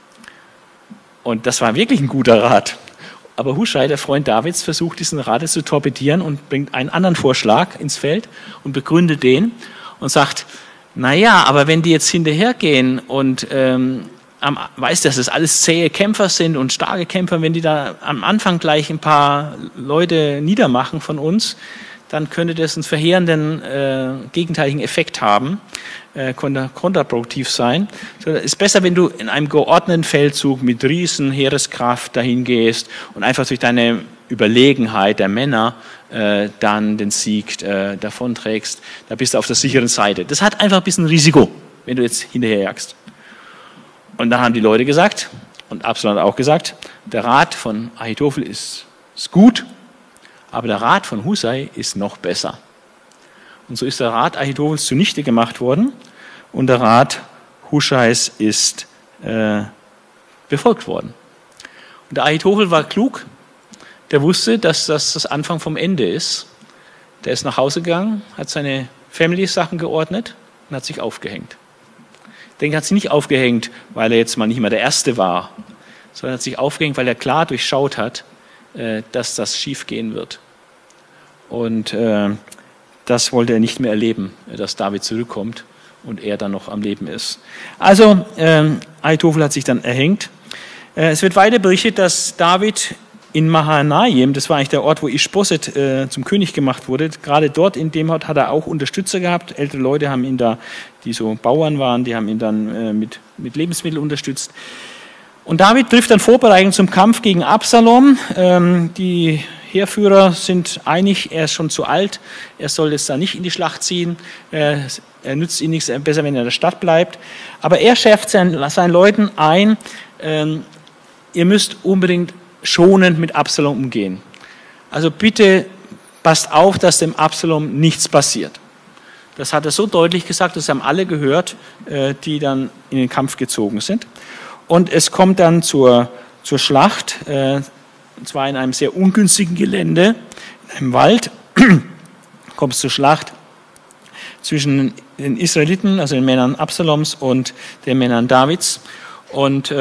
Und das war wirklich ein guter Rat. Aber Huschai, der Freund Davids, versucht diesen Rat zu torpedieren und bringt einen anderen Vorschlag ins Feld und begründet den und sagt, naja, aber wenn die jetzt hinterhergehen und weiß, dass das alles zähe Kämpfer sind und starke Kämpfer, wenn die da am Anfang gleich ein paar Leute niedermachen von uns, dann könnte das einen verheerenden gegenteiligen Effekt haben, kontraproduktiv sein. Es ist besser, wenn du in einem geordneten Feldzug mit riesen Heereskraft dahin gehst und einfach durch deine Überlegenheit der Männer dann den Sieg davonträgst. Da bist du auf der sicheren Seite. Das hat einfach ein bisschen Risiko, wenn du jetzt hinterherjagst. Und dann haben die Leute gesagt, und Absalom hat auch gesagt, der Rat von Ahitophel ist gut, aber der Rat von Husai ist noch besser. Und so ist der Rat Ahitophels zunichte gemacht worden und der Rat Huschais ist befolgt worden. Und der Ahitophel war klug, der wusste, dass das Anfang vom Ende ist. Der ist nach Hause gegangen, hat seine Family-Sachen geordnet und hat sich aufgehängt. Ich denke, er hat sich nicht aufgehängt, weil er jetzt mal nicht mehr der Erste war, sondern er hat sich aufgehängt, weil er klar durchschaut hat, dass das schief gehen wird. Und das wollte er nicht mehr erleben, dass David zurückkommt und er dann noch am Leben ist. Also Ahitophel hat sich dann erhängt. Es wird weiter berichtet, dass David in Mahanaim, das war eigentlich der Ort, wo Ischboset zum König gemacht wurde, gerade dort in dem Ort hat er auch Unterstützer gehabt. Ältere Leute haben ihn da, die so Bauern waren, die haben ihn dann mit Lebensmitteln unterstützt. Und David trifft dann Vorbereitung zum Kampf gegen Absalom. Die Heerführer sind einig, er ist schon zu alt, er soll jetzt da nicht in die Schlacht ziehen, er nützt ihn nichts, besser, wenn er in der Stadt bleibt. Aber er schärft seinen Leuten ein, ihr müsst unbedingt schonend mit Absalom umgehen. Also bitte passt auf, dass dem Absalom nichts passiert. Das hat er so deutlich gesagt, das haben alle gehört, die dann in den Kampf gezogen sind. Und es kommt dann zur Schlacht, und zwar in einem sehr ungünstigen Gelände, in einem Wald, kommt es zur Schlacht zwischen den Israeliten, also den Männern Absaloms und den Männern Davids. Und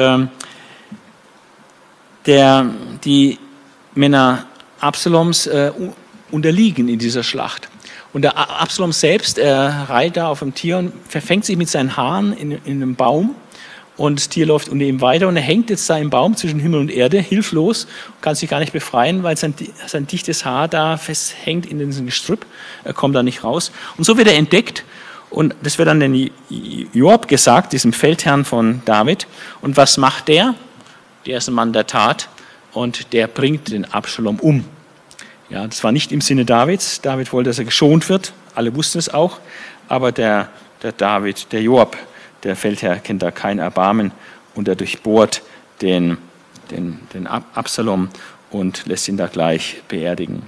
die Männer Absaloms unterliegen in dieser Schlacht. Und der Absalom selbst, er reitet da auf dem Tier und verfängt sich mit seinen Haaren in einem Baum. Und das Tier läuft unter ihm weiter und er hängt jetzt da im Baum zwischen Himmel und Erde, hilflos, kann sich gar nicht befreien, weil sein dichtes Haar da festhängt in diesem Gestrüpp, er kommt da nicht raus. Und so wird er entdeckt und das wird dann den Joab gesagt, diesem Feldherrn von David. Und was macht der? Der ist ein Mann der Tat und der bringt den Absalom um. Ja, das war nicht im Sinne Davids. David wollte, dass er geschont wird, alle wussten es auch, aber der Joab, der Feldherr, kennt da kein Erbarmen und er durchbohrt den Absalom und lässt ihn da gleich beerdigen.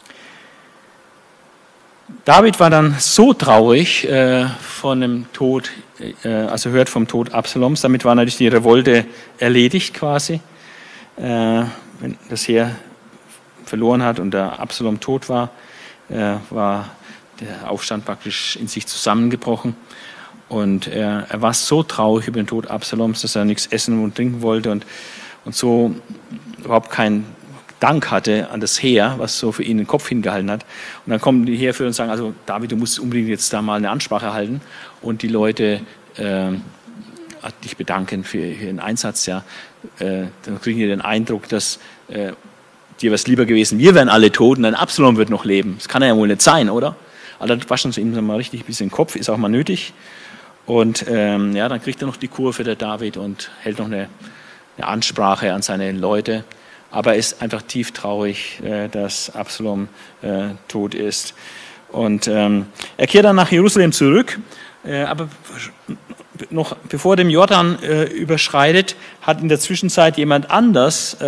David war dann so traurig von dem Tod, also hört vom Tod Absaloms, damit war natürlich die Revolte erledigt quasi, wenn das Heer verloren hat und der Absalom tot war, war der Aufstand praktisch in sich zusammengebrochen. Und er war so traurig über den Tod Absaloms, dass er nichts essen und trinken wollte und so überhaupt keinen Dank hatte an das Heer, was so für ihn den Kopf hingehalten hat. Und dann kommen die Heerführer und sagen, also David, du musst unbedingt jetzt da mal eine Ansprache halten und die Leute dich bedanken für ihren Einsatz. Ja. Dann kriegen die den Eindruck, dass dir was lieber gewesen, wir wären alle tot und ein Absalom wird noch leben. Das kann ja wohl nicht sein, oder? Also dann waschen sie ihm mal richtig ein bisschen den Kopf, ist auch mal nötig. Und ja, dann kriegt er noch die Kurve, der David, und hält noch eine Ansprache an seine Leute. Aber er ist einfach tief traurig, dass Absalom tot ist. Und er kehrt dann nach Jerusalem zurück, aber noch bevor er den Jordan überschreitet, hat in der Zwischenzeit jemand anders,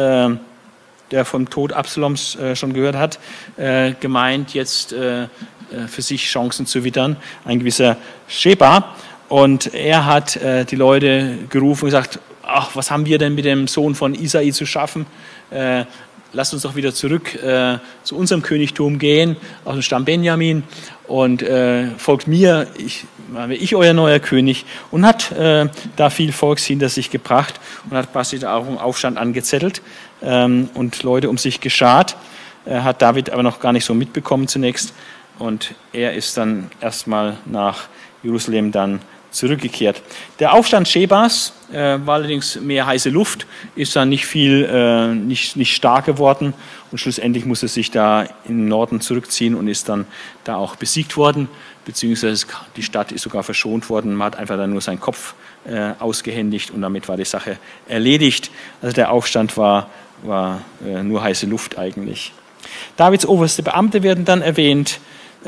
der vom Tod Absaloms schon gehört hat, gemeint, jetzt für sich Chancen zu wittern, ein gewisser Sheba. Und er hat die Leute gerufen und gesagt, ach, was haben wir denn mit dem Sohn von Isai zu schaffen? Lasst uns doch wieder zurück zu unserem Königtum gehen, aus dem Stamm Benjamin, und folgt mir, ich euer neuer König. Und hat da viel Volks hinter sich gebracht und hat quasi auch einen Aufstand angezettelt und Leute um sich geschart. Hat David aber noch gar nicht so mitbekommen zunächst. Und er ist dann erstmal nach Jerusalem dann zurückgekehrt. Der Aufstand Shebas war allerdings mehr heiße Luft, ist dann nicht stark geworden und schlussendlich musste er sich da in den Norden zurückziehen und ist dann da auch besiegt worden, beziehungsweise die Stadt ist sogar verschont worden. Man hat einfach dann nur seinen Kopf ausgehändigt und damit war die Sache erledigt. Also der Aufstand war nur heiße Luft eigentlich. Davids oberste Beamte werden dann erwähnt.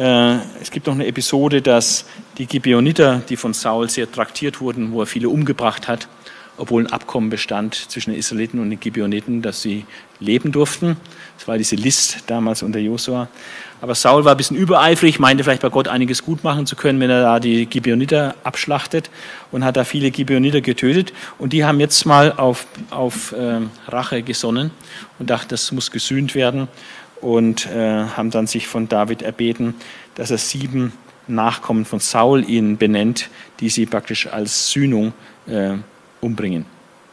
Es gibt noch eine Episode, dass die Gibeoniter, die von Saul sehr traktiert wurden, wo er viele umgebracht hat, obwohl ein Abkommen bestand zwischen den Israeliten und den Gibeoniten, dass sie leben durften. Das war diese List damals unter Josua. Aber Saul war ein bisschen übereifrig, meinte vielleicht bei Gott einiges gut machen zu können, wenn er da die Gibeoniter abschlachtet, und hat da viele Gibeoniter getötet. Und die haben jetzt mal auf Rache gesonnen und dachten, das muss gesühnt werden. Und haben dann sich von David erbeten, dass er 7 Nachkommen von Saul ihnen benennt, die sie praktisch als Sühnung umbringen.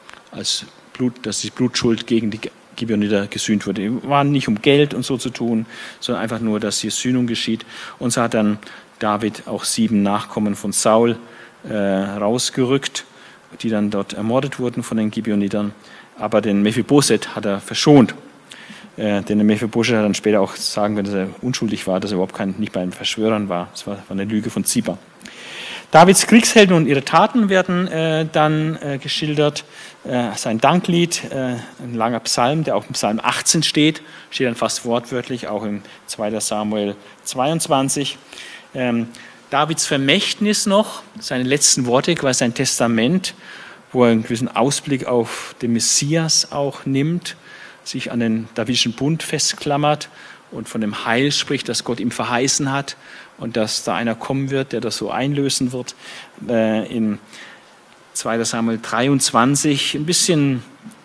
Dass die Blutschuld gegen die Gibeoniter gesühnt wurde. Die waren nicht um Geld und so zu tun, sondern einfach nur, dass hier Sühnung geschieht. Und so hat dann David auch 7 Nachkommen von Saul rausgerückt, die dann dort ermordet wurden von den Gibeonitern. Aber den Mephibosheth hat er verschont. Denn der Mephibosheth hat dann später auch sagen können, dass er unschuldig war, dass er überhaupt nicht bei den Verschwörern war. Das war eine Lüge von Ziba. Davids Kriegshelden und ihre Taten werden dann geschildert. Sein Danklied, ein langer Psalm, der auch im Psalm 18 steht dann fast wortwörtlich, auch im 2. Samuel 22. Davids Vermächtnis noch, seine letzten Worte, quasi sein Testament, wo er einen gewissen Ausblick auf den Messias auch nimmt, sich an den Davidischen Bund festklammert und von dem Heil spricht, das Gott ihm verheißen hat und dass da einer kommen wird, der das so einlösen wird. In 2. Samuel 23 ein bisschen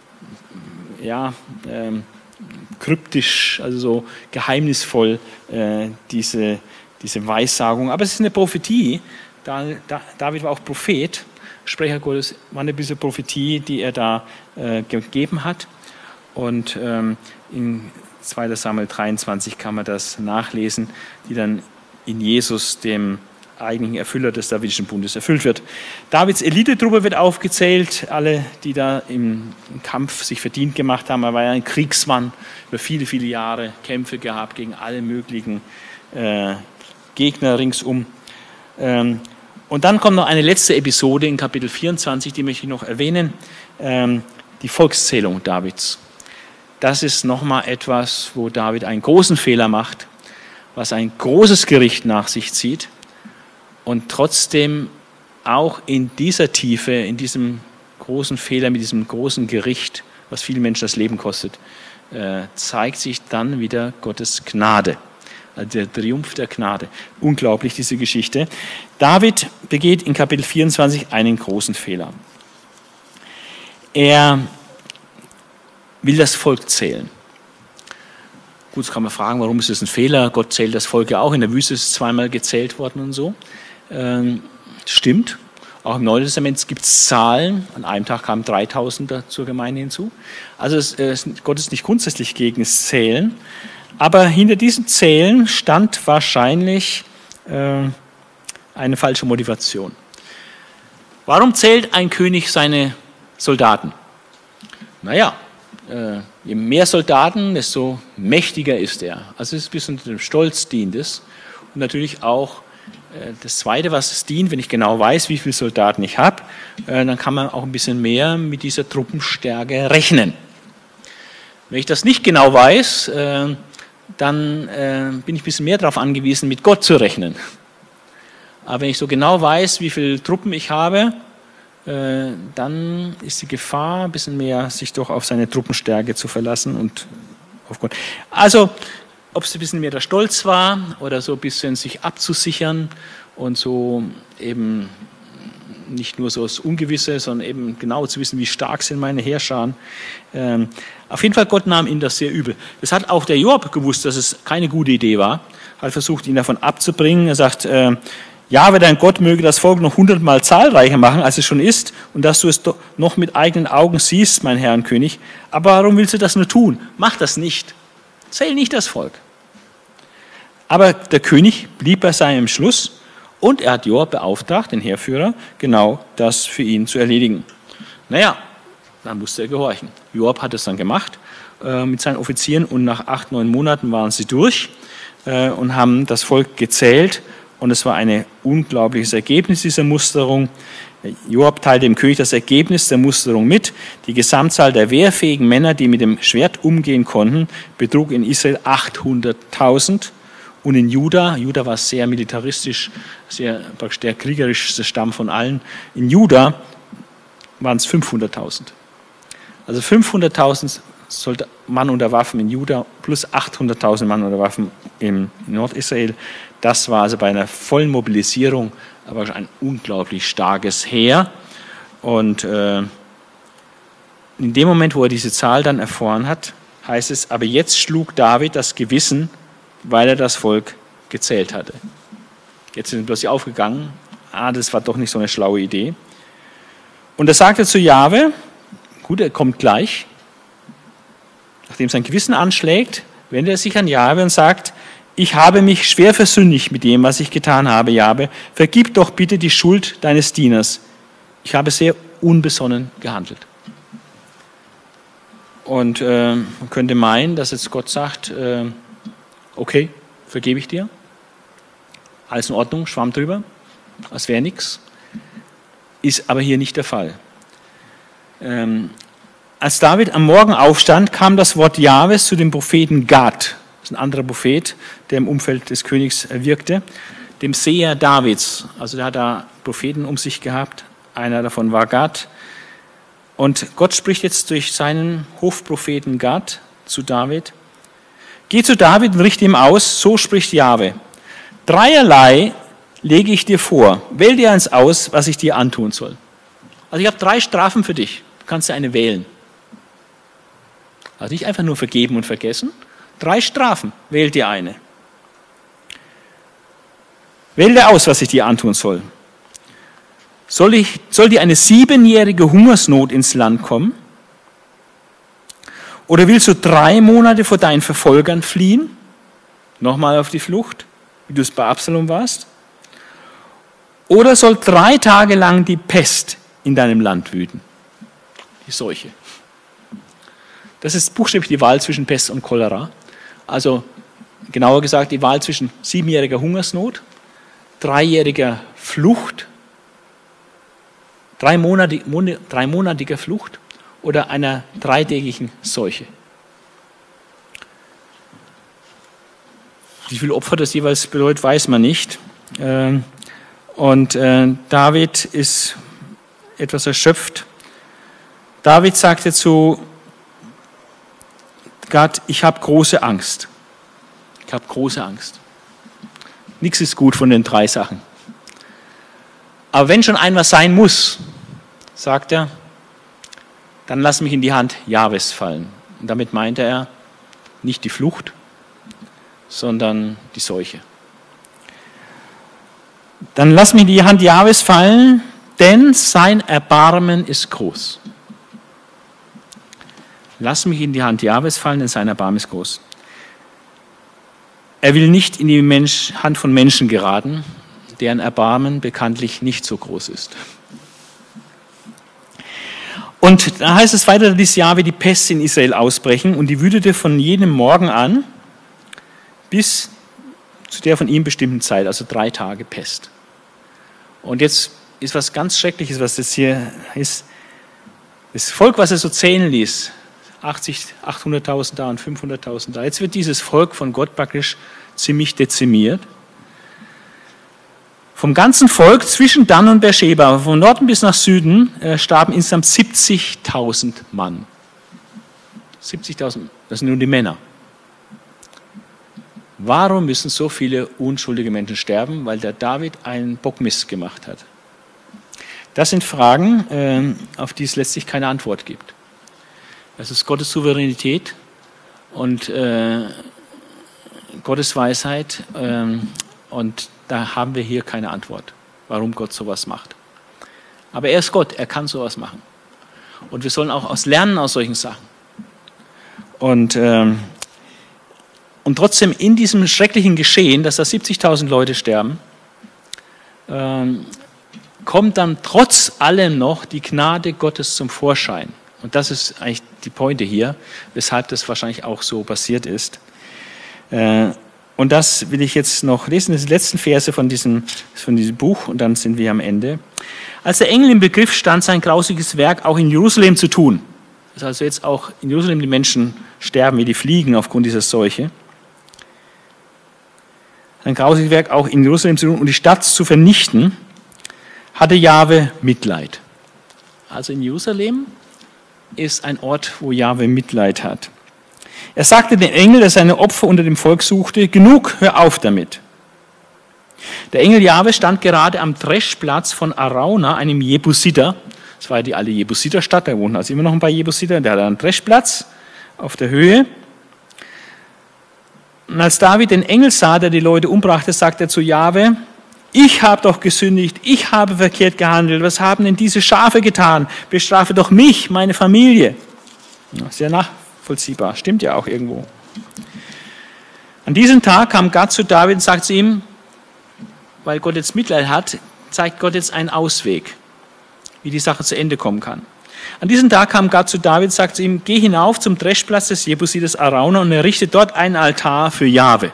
kryptisch, also so geheimnisvoll diese Weissagung. Aber es ist eine Prophetie. David war auch Prophet, Sprecher Gottes, war eine bisschen Prophetie, die er da gegeben hat. Und in 2. Samuel 23 kann man das nachlesen, die dann in Jesus, dem eigentlichen Erfüller des Davidischen Bundes, erfüllt wird. Davids Elitetruppe wird aufgezählt, alle, die da im Kampf sich verdient gemacht haben. Er war ja ein Kriegsmann, über viele, viele Jahre Kämpfe gehabt gegen alle möglichen Gegner ringsum. Und dann kommt noch eine letzte Episode in Kapitel 24, die möchte ich noch erwähnen, die Volkszählung Davids. Das ist nochmal etwas, wo David einen großen Fehler macht, was ein großes Gericht nach sich zieht und trotzdem auch in dieser Tiefe, in diesem großen Fehler, mit diesem großen Gericht, was viele Menschen das Leben kostet, zeigt sich dann wieder Gottes Gnade. Also der Triumph der Gnade. Unglaublich, diese Geschichte. David begeht in Kapitel 24 einen großen Fehler. Er will das Volk zählen. Gut, jetzt kann man fragen, warum ist das ein Fehler? Gott zählt das Volk ja auch. In der Wüste ist es zweimal gezählt worden und so. Stimmt. Auch im Neuen Testament gibt es Zahlen. An einem Tag kamen 3000 zur Gemeinde hinzu. Also Gott ist nicht grundsätzlich gegen das Zählen. Aber hinter diesem Zählen stand wahrscheinlich eine falsche Motivation. Warum zählt ein König seine Soldaten? Naja, je mehr Soldaten, desto mächtiger ist er. Also es ist ein bisschen dem Stolz dient es. Und natürlich auch das Zweite, was es dient, wenn ich genau weiß, wie viele Soldaten ich habe, dann kann man auch ein bisschen mehr mit dieser Truppenstärke rechnen. Wenn ich das nicht genau weiß, dann bin ich ein bisschen mehr darauf angewiesen, mit Gott zu rechnen. Aber wenn ich so genau weiß, wie viele Truppen ich habe, dann ist die Gefahr ein bisschen mehr, sich doch auf seine Truppenstärke zu verlassen und auf Gott. Also, ob es ein bisschen mehr der Stolz war oder so ein bisschen sich abzusichern und so eben nicht nur so das Ungewisse, sondern eben genau zu wissen, wie stark sind meine Heerscharen. Auf jeden Fall, Gott nahm ihn das sehr übel. Das hat auch der Joab gewusst, dass es keine gute Idee war. Hat versucht, ihn davon abzubringen. Er sagt, Jahwe, dein Gott, möge das Volk noch 100-mal zahlreicher machen, als es schon ist, und dass du es noch mit eigenen Augen siehst, mein Herr und König. Aber warum willst du das nur tun? Mach das nicht. Zähl nicht das Volk. Aber der König blieb bei seinem Schluss und er hat Joab beauftragt, den Heerführer, genau das für ihn zu erledigen. Naja, dann musste er gehorchen. Joab hat es dann gemacht mit seinen Offizieren und nach 8, 9 Monaten waren sie durch und haben das Volk gezählt und es war ein unglaubliches Ergebnis dieser Musterung. Joab teilte dem König das Ergebnis der Musterung mit. Die Gesamtzahl der wehrfähigen Männer, die mit dem Schwert umgehen konnten, betrug in Israel 800.000 und in Juda war sehr militaristisch, praktisch der kriegerischste Stamm von allen, in Juda waren es 500.000. Also 500.000 Mann unter Waffen in Juda plus 800.000 Mann unter Waffen in Nordisrael. Das war also bei einer vollen Mobilisierung aber ein unglaublich starkes Heer. Und in dem Moment, wo er diese Zahl dann erfahren hat, heißt es, aber jetzt schlug David das Gewissen, weil er das Volk gezählt hatte. Jetzt sind plötzlich aufgegangen, das war doch nicht so eine schlaue Idee. Und er sagte zu Jahwe, gut, er kommt gleich, nachdem sein Gewissen anschlägt, wendet er sich an Jahwe und sagt, ich habe mich schwer versündigt mit dem, was ich getan habe, Jahwe. Vergib doch bitte die Schuld deines Dieners. Ich habe sehr unbesonnen gehandelt. Und man könnte meinen, dass jetzt Gott sagt, okay, vergebe ich dir. Alles in Ordnung, schwamm drüber, als wäre nichts. Ist aber hier nicht der Fall. Als David am Morgen aufstand, kam das Wort Jahwes zu dem Propheten Gad. Das ist ein anderer Prophet, der im Umfeld des Königs wirkte, dem Seher Davids. Also der hat da Propheten um sich gehabt. Einer davon war Gad. Und Gott spricht jetzt durch seinen Hofpropheten Gad zu David. Geh zu David und richte ihm aus, so spricht Jahwe. 3 lege ich dir vor. Wähl dir eins aus, was ich dir antun soll. Also ich habe 3 Strafen für dich. Du kannst dir eine wählen. Also nicht einfach nur vergeben und vergessen. 3 Strafen, wähl dir eine. Wähl dir aus, was ich dir antun soll. Soll dir eine 7-jährige Hungersnot ins Land kommen? Oder willst du 3 Monate vor deinen Verfolgern fliehen? Nochmal auf die Flucht, wie du es bei Absalom warst? Oder soll 3 Tage lang die Pest in deinem Land wüten? Die Seuche. Das ist buchstäblich die Wahl zwischen Pest und Cholera. Also genauer gesagt die Wahl zwischen 7-jähriger Hungersnot, 3-jähriger Flucht, 3-monatiger Flucht oder einer 3-tägigen Seuche. Wie viele Opfer das jeweils bedeutet, weiß man nicht. Und David ist etwas erschöpft. David sagte zu Gott, ich habe große Angst. Ich habe große Angst. Nichts ist gut von den 3 Sachen. Aber wenn schon einmal sein muss, sagt er, dann lass mich in die Hand Jahwes fallen. Und damit meinte er nicht die Flucht, sondern die Seuche. Dann lass mich in die Hand Jahwes fallen, denn sein Erbarmen ist groß. Lass mich in die Hand Jahwes fallen, denn sein Erbarmen ist groß. Er will nicht in die Hand von Menschen geraten, deren Erbarmen bekanntlich nicht so groß ist. Und da heißt es weiter, da ließ Jahwe die Pest in Israel ausbrechen und die wütete von jenem Morgen an bis zu der von ihm bestimmten Zeit, also 3 Tage Pest. Und jetzt ist was ganz Schreckliches, was das hier ist. Das Volk, was er so zählen ließ, 800.000 da und 500.000 da. Jetzt wird dieses Volk von Gott praktisch ziemlich dezimiert. Vom ganzen Volk zwischen Dan und Beersheba, von Norden bis nach Süden, starben insgesamt 70.000 Mann. 70.000, das sind nur die Männer. Warum müssen so viele unschuldige Menschen sterben? Weil der David einen Bockmist gemacht hat. Das sind Fragen, auf die es letztlich keine Antwort gibt. Das ist Gottes Souveränität und Gottes Weisheit und da haben wir hier keine Antwort, warum Gott sowas macht. Aber er ist Gott, er kann sowas machen. Und wir sollen auch lernen aus solchen Sachen. Und trotzdem in diesem schrecklichen Geschehen, dass da 70.000 Leute sterben, kommt dann trotz allem noch die Gnade Gottes zum Vorschein. Und das ist eigentlich die Pointe hier, weshalb das wahrscheinlich auch so passiert ist. Und das will ich jetzt noch lesen, das sind die letzten Verse von diesem Buch und dann sind wir am Ende. Als der Engel im Begriff stand, sein grausiges Werk auch in Jerusalem zu tun, dass also jetzt auch in Jerusalem die Menschen sterben, wie die Fliegen aufgrund dieser Seuche, sein grausiges Werk auch in Jerusalem zu tun und die Stadt zu vernichten, hatte Jahwe Mitleid. Also in Jerusalem ist ein Ort, wo Jahwe Mitleid hat. Er sagte dem Engel, der seine Opfer unter dem Volk suchte, genug, hör auf damit. Der Engel Jahwe stand gerade am Dreschplatz von Arauna, einem Jebusiter. Das war ja die alte Jebusiterstadt, da wohnten also immer noch ein paar Jebusiter. Der hatte einen Dreschplatz auf der Höhe. Und als David den Engel sah, der die Leute umbrachte, sagte er zu Jahwe, ich habe doch gesündigt, ich habe verkehrt gehandelt, was haben denn diese Schafe getan? Bestrafe doch mich, meine Familie. Sehr nachvollziehbar, stimmt ja auch irgendwo. An diesem Tag kam Gott zu David und sagte zu ihm, weil Gott jetzt Mitleid hat, zeigt Gott jetzt einen Ausweg, wie die Sache zu Ende kommen kann. An diesem Tag kam Gott zu David und sagte zu ihm, geh hinauf zum Dreschplatz des Jebusiters Arauna und errichte dort einen Altar für Jahwe.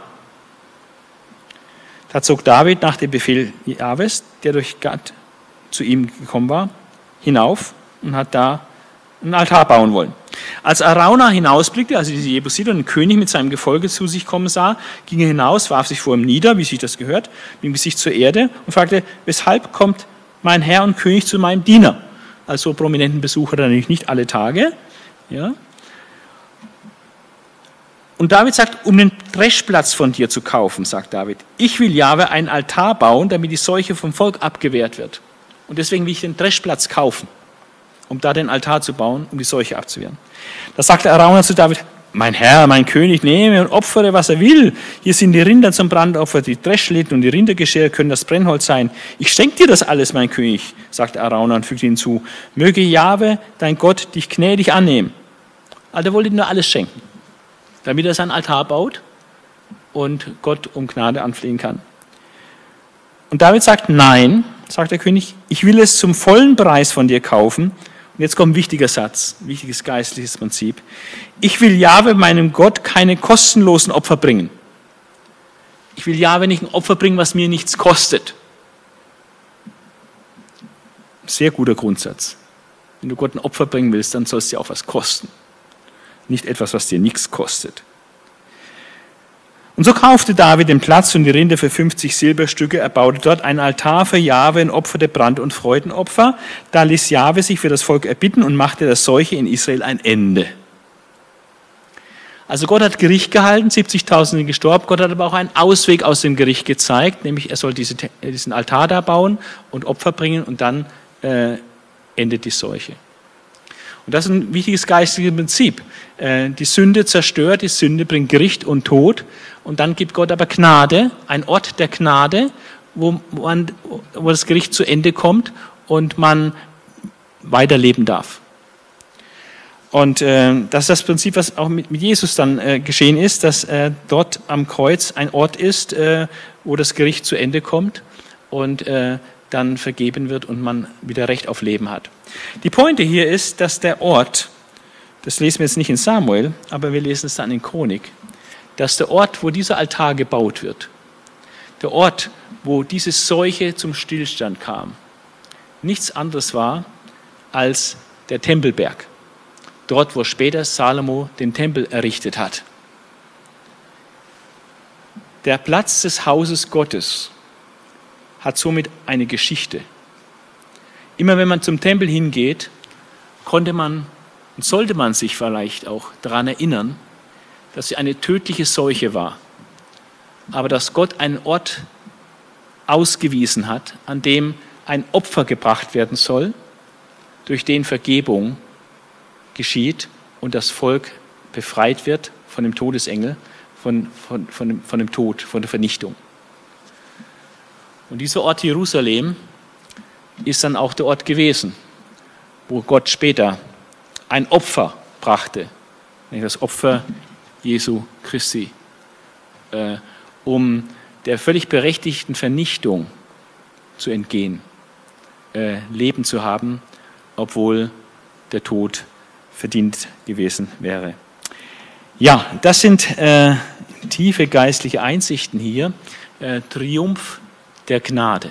Da zog David nach dem Befehl Jahwes, der durch Gott zu ihm gekommen war, hinauf und hat da einen Altar bauen wollen. Als Arauna hinausblickte, also diese Jebusiter und ein König mit seinem Gefolge zu sich kommen sah, ging er hinaus, warf sich vor ihm nieder, wie sich das gehört, mit dem Gesicht zur Erde und fragte, weshalb kommt mein Herr und König zu meinem Diener? Also so prominenten Besucher natürlich nicht alle Tage. Ja. Und David sagt, um den Dreschplatz von dir zu kaufen, sagt David, ich will Jahwe einen Altar bauen, damit die Seuche vom Volk abgewehrt wird. Und deswegen will ich den Dreschplatz kaufen, um da den Altar zu bauen, um die Seuche abzuwehren. Da sagte Arauna zu David, mein Herr, mein König, nehme und opfere, was er will. Hier sind die Rinder zum Brandopfer, die Dreschlitten und die Rindergeschirre können das Brennholz sein. Ich schenke dir das alles, mein König, sagte Arauna und fügte hinzu, möge Jahwe, dein Gott, dich gnädig annehmen. Also er wollte ihm nur alles schenken, damit er seinen Altar baut und Gott um Gnade anflehen kann. Und David sagt, nein, sagt der König, ich will es zum vollen Preis von dir kaufen. Und jetzt kommt ein wichtiger Satz, ein wichtiges geistliches Prinzip. Ich will Jahwe, meinem Gott, keine kostenlosen Opfer bringen. Ich will Jahwe nicht ein Opfer bringen, was mir nichts kostet. Sehr guter Grundsatz. Wenn du Gott ein Opfer bringen willst, dann soll es dir auch was kosten. Nicht etwas, was dir nichts kostet. Und so kaufte David den Platz und die Rinde für 50 Silberstücke. Er baute dort einen Altar für Jahwe und opferte Brand- und Freudenopfer. Da ließ Jahwe sich für das Volk erbitten und machte der Seuche in Israel ein Ende. Also Gott hat Gericht gehalten, 70.000 sind gestorben. Gott hat aber auch einen Ausweg aus dem Gericht gezeigt, nämlich er soll diesen Altar da bauen und Opfer bringen und dann endet die Seuche. Und das ist ein wichtiges geistiges Prinzip. Die Sünde zerstört, die Sünde bringt Gericht und Tod. Und dann gibt Gott aber Gnade, ein Ort der Gnade, wo das Gericht zu Ende kommt und man weiterleben darf. Und das ist das Prinzip, was auch mit Jesus dann geschehen ist, dass dort am Kreuz ein Ort ist, wo das Gericht zu Ende kommt und dann vergeben wird und man wieder Recht auf Leben hat. Die Pointe hier ist, dass der Ort, das lesen wir jetzt nicht in Samuel, aber wir lesen es dann in Chronik, dass der Ort, wo dieser Altar gebaut wird, der Ort, wo diese Seuche zum Stillstand kam, nichts anderes war als der Tempelberg. Dort, wo später Salomo den Tempel errichtet hat. Der Platz des Hauses Gottes hat somit eine Geschichte. Immer wenn man zum Tempel hingeht, konnte man und sollte man sich vielleicht auch daran erinnern, dass sie eine tödliche Seuche war. Aber dass Gott einen Ort ausgewiesen hat, an dem ein Opfer gebracht werden soll, durch den Vergebung geschieht und das Volk befreit wird von dem Todesengel, von dem Tod, von der Vernichtung. Und dieser Ort Jerusalem ist dann auch der Ort gewesen, wo Gott später ein Opfer brachte, nämlich das Opfer Jesu Christi, um der völlig berechtigten Vernichtung zu entgehen, Leben zu haben, obwohl der Tod verdient gewesen wäre. Ja, das sind tiefe geistliche Einsichten hier. Triumph der Gnade.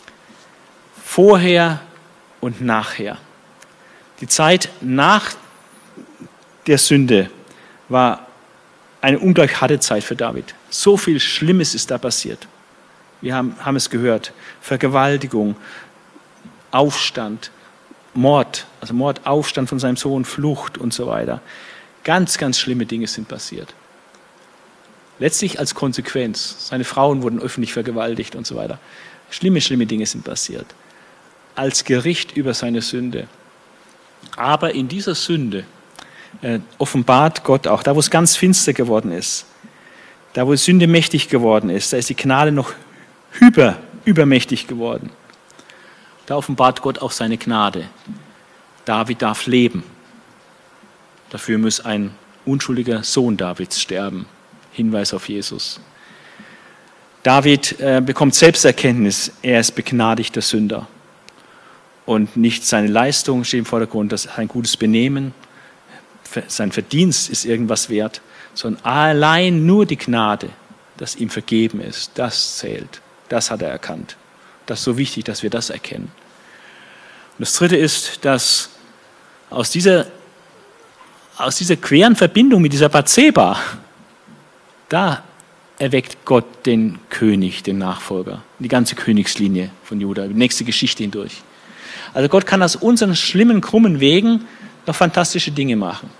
Vorher und nachher. Die Zeit nach der Sünde war eine ungleich harte Zeit für David. So viel Schlimmes ist da passiert. Wir haben es gehört. Vergewaltigung, Aufstand, Mord, Aufstand von seinem Sohn, Flucht und so weiter. Ganz, ganz schlimme Dinge sind passiert. Letztlich als Konsequenz. Seine Frauen wurden öffentlich vergewaltigt und so weiter. Schlimme, schlimme Dinge sind passiert. Als Gericht über seine Sünde. Aber in dieser Sünde offenbart Gott auch, da wo es ganz finster geworden ist, da wo Sünde mächtig geworden ist, da ist die Gnade noch übermächtig geworden. Da offenbart Gott auch seine Gnade. David darf leben. Dafür muss ein unschuldiger Sohn Davids sterben. Hinweis auf Jesus. David bekommt Selbsterkenntnis, er ist begnadigter Sünder. Und nicht seine Leistung steht im Vordergrund, dass ein gutes Benehmen, sein Verdienst ist irgendwas wert, sondern allein nur die Gnade, dass ihm vergeben ist, das zählt. Das hat er erkannt. Das ist so wichtig, dass wir das erkennen. Und das Dritte ist, dass aus dieser queren Verbindung mit dieser Bathseba, da erweckt Gott den König, den Nachfolger, die ganze Königslinie von Juda, die nächste Geschichte hindurch. Also Gott kann aus unseren schlimmen, krummen Wegen noch fantastische Dinge machen.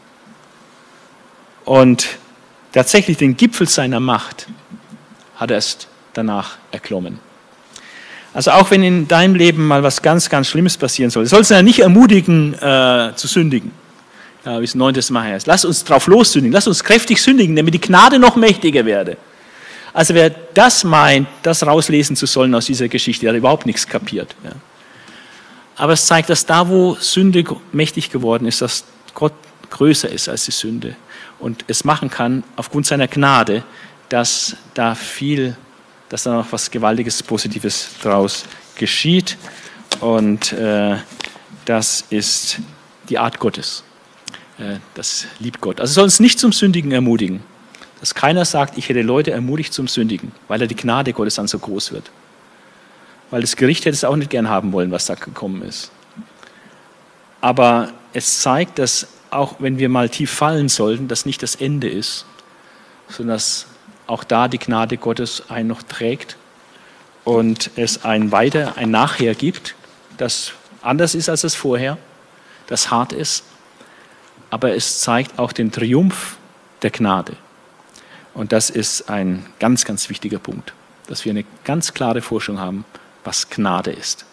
Und tatsächlich den Gipfel seiner Macht hat er erst danach erklommen. Also auch wenn in deinem Leben mal was ganz, ganz Schlimmes passieren soll, sollst du ja nicht ermutigen, zu sündigen. Ja, wie es 9. Mal heißt. Lass uns drauf lossündigen, lass uns kräftig sündigen, damit die Gnade noch mächtiger werde. Also wer das meint, das rauslesen zu sollen aus dieser Geschichte, der hat überhaupt nichts kapiert. Ja. Aber es zeigt, dass da, wo Sünde mächtig geworden ist, dass Gott größer ist als die Sünde und es machen kann, aufgrund seiner Gnade, dass da noch was Gewaltiges, Positives draus geschieht. Und das ist die Art Gottes. Das liebt Gott. Also soll uns nicht zum Sündigen ermutigen. Dass keiner sagt, ich hätte Leute ermutigt zum Sündigen, weil die Gnade Gottes dann so groß wird. Weil das Gericht hätte es auch nicht gern haben wollen, was da gekommen ist. Aber es zeigt, dass auch wenn wir mal tief fallen sollten, das nicht das Ende ist, sondern dass auch da die Gnade Gottes einen noch trägt und es ein Nachher gibt, das anders ist als das Vorher, das hart ist, aber es zeigt auch den Triumph der Gnade. Und das ist ein ganz, ganz wichtiger Punkt, dass wir eine ganz klare Vorstellung haben, was Gnade ist.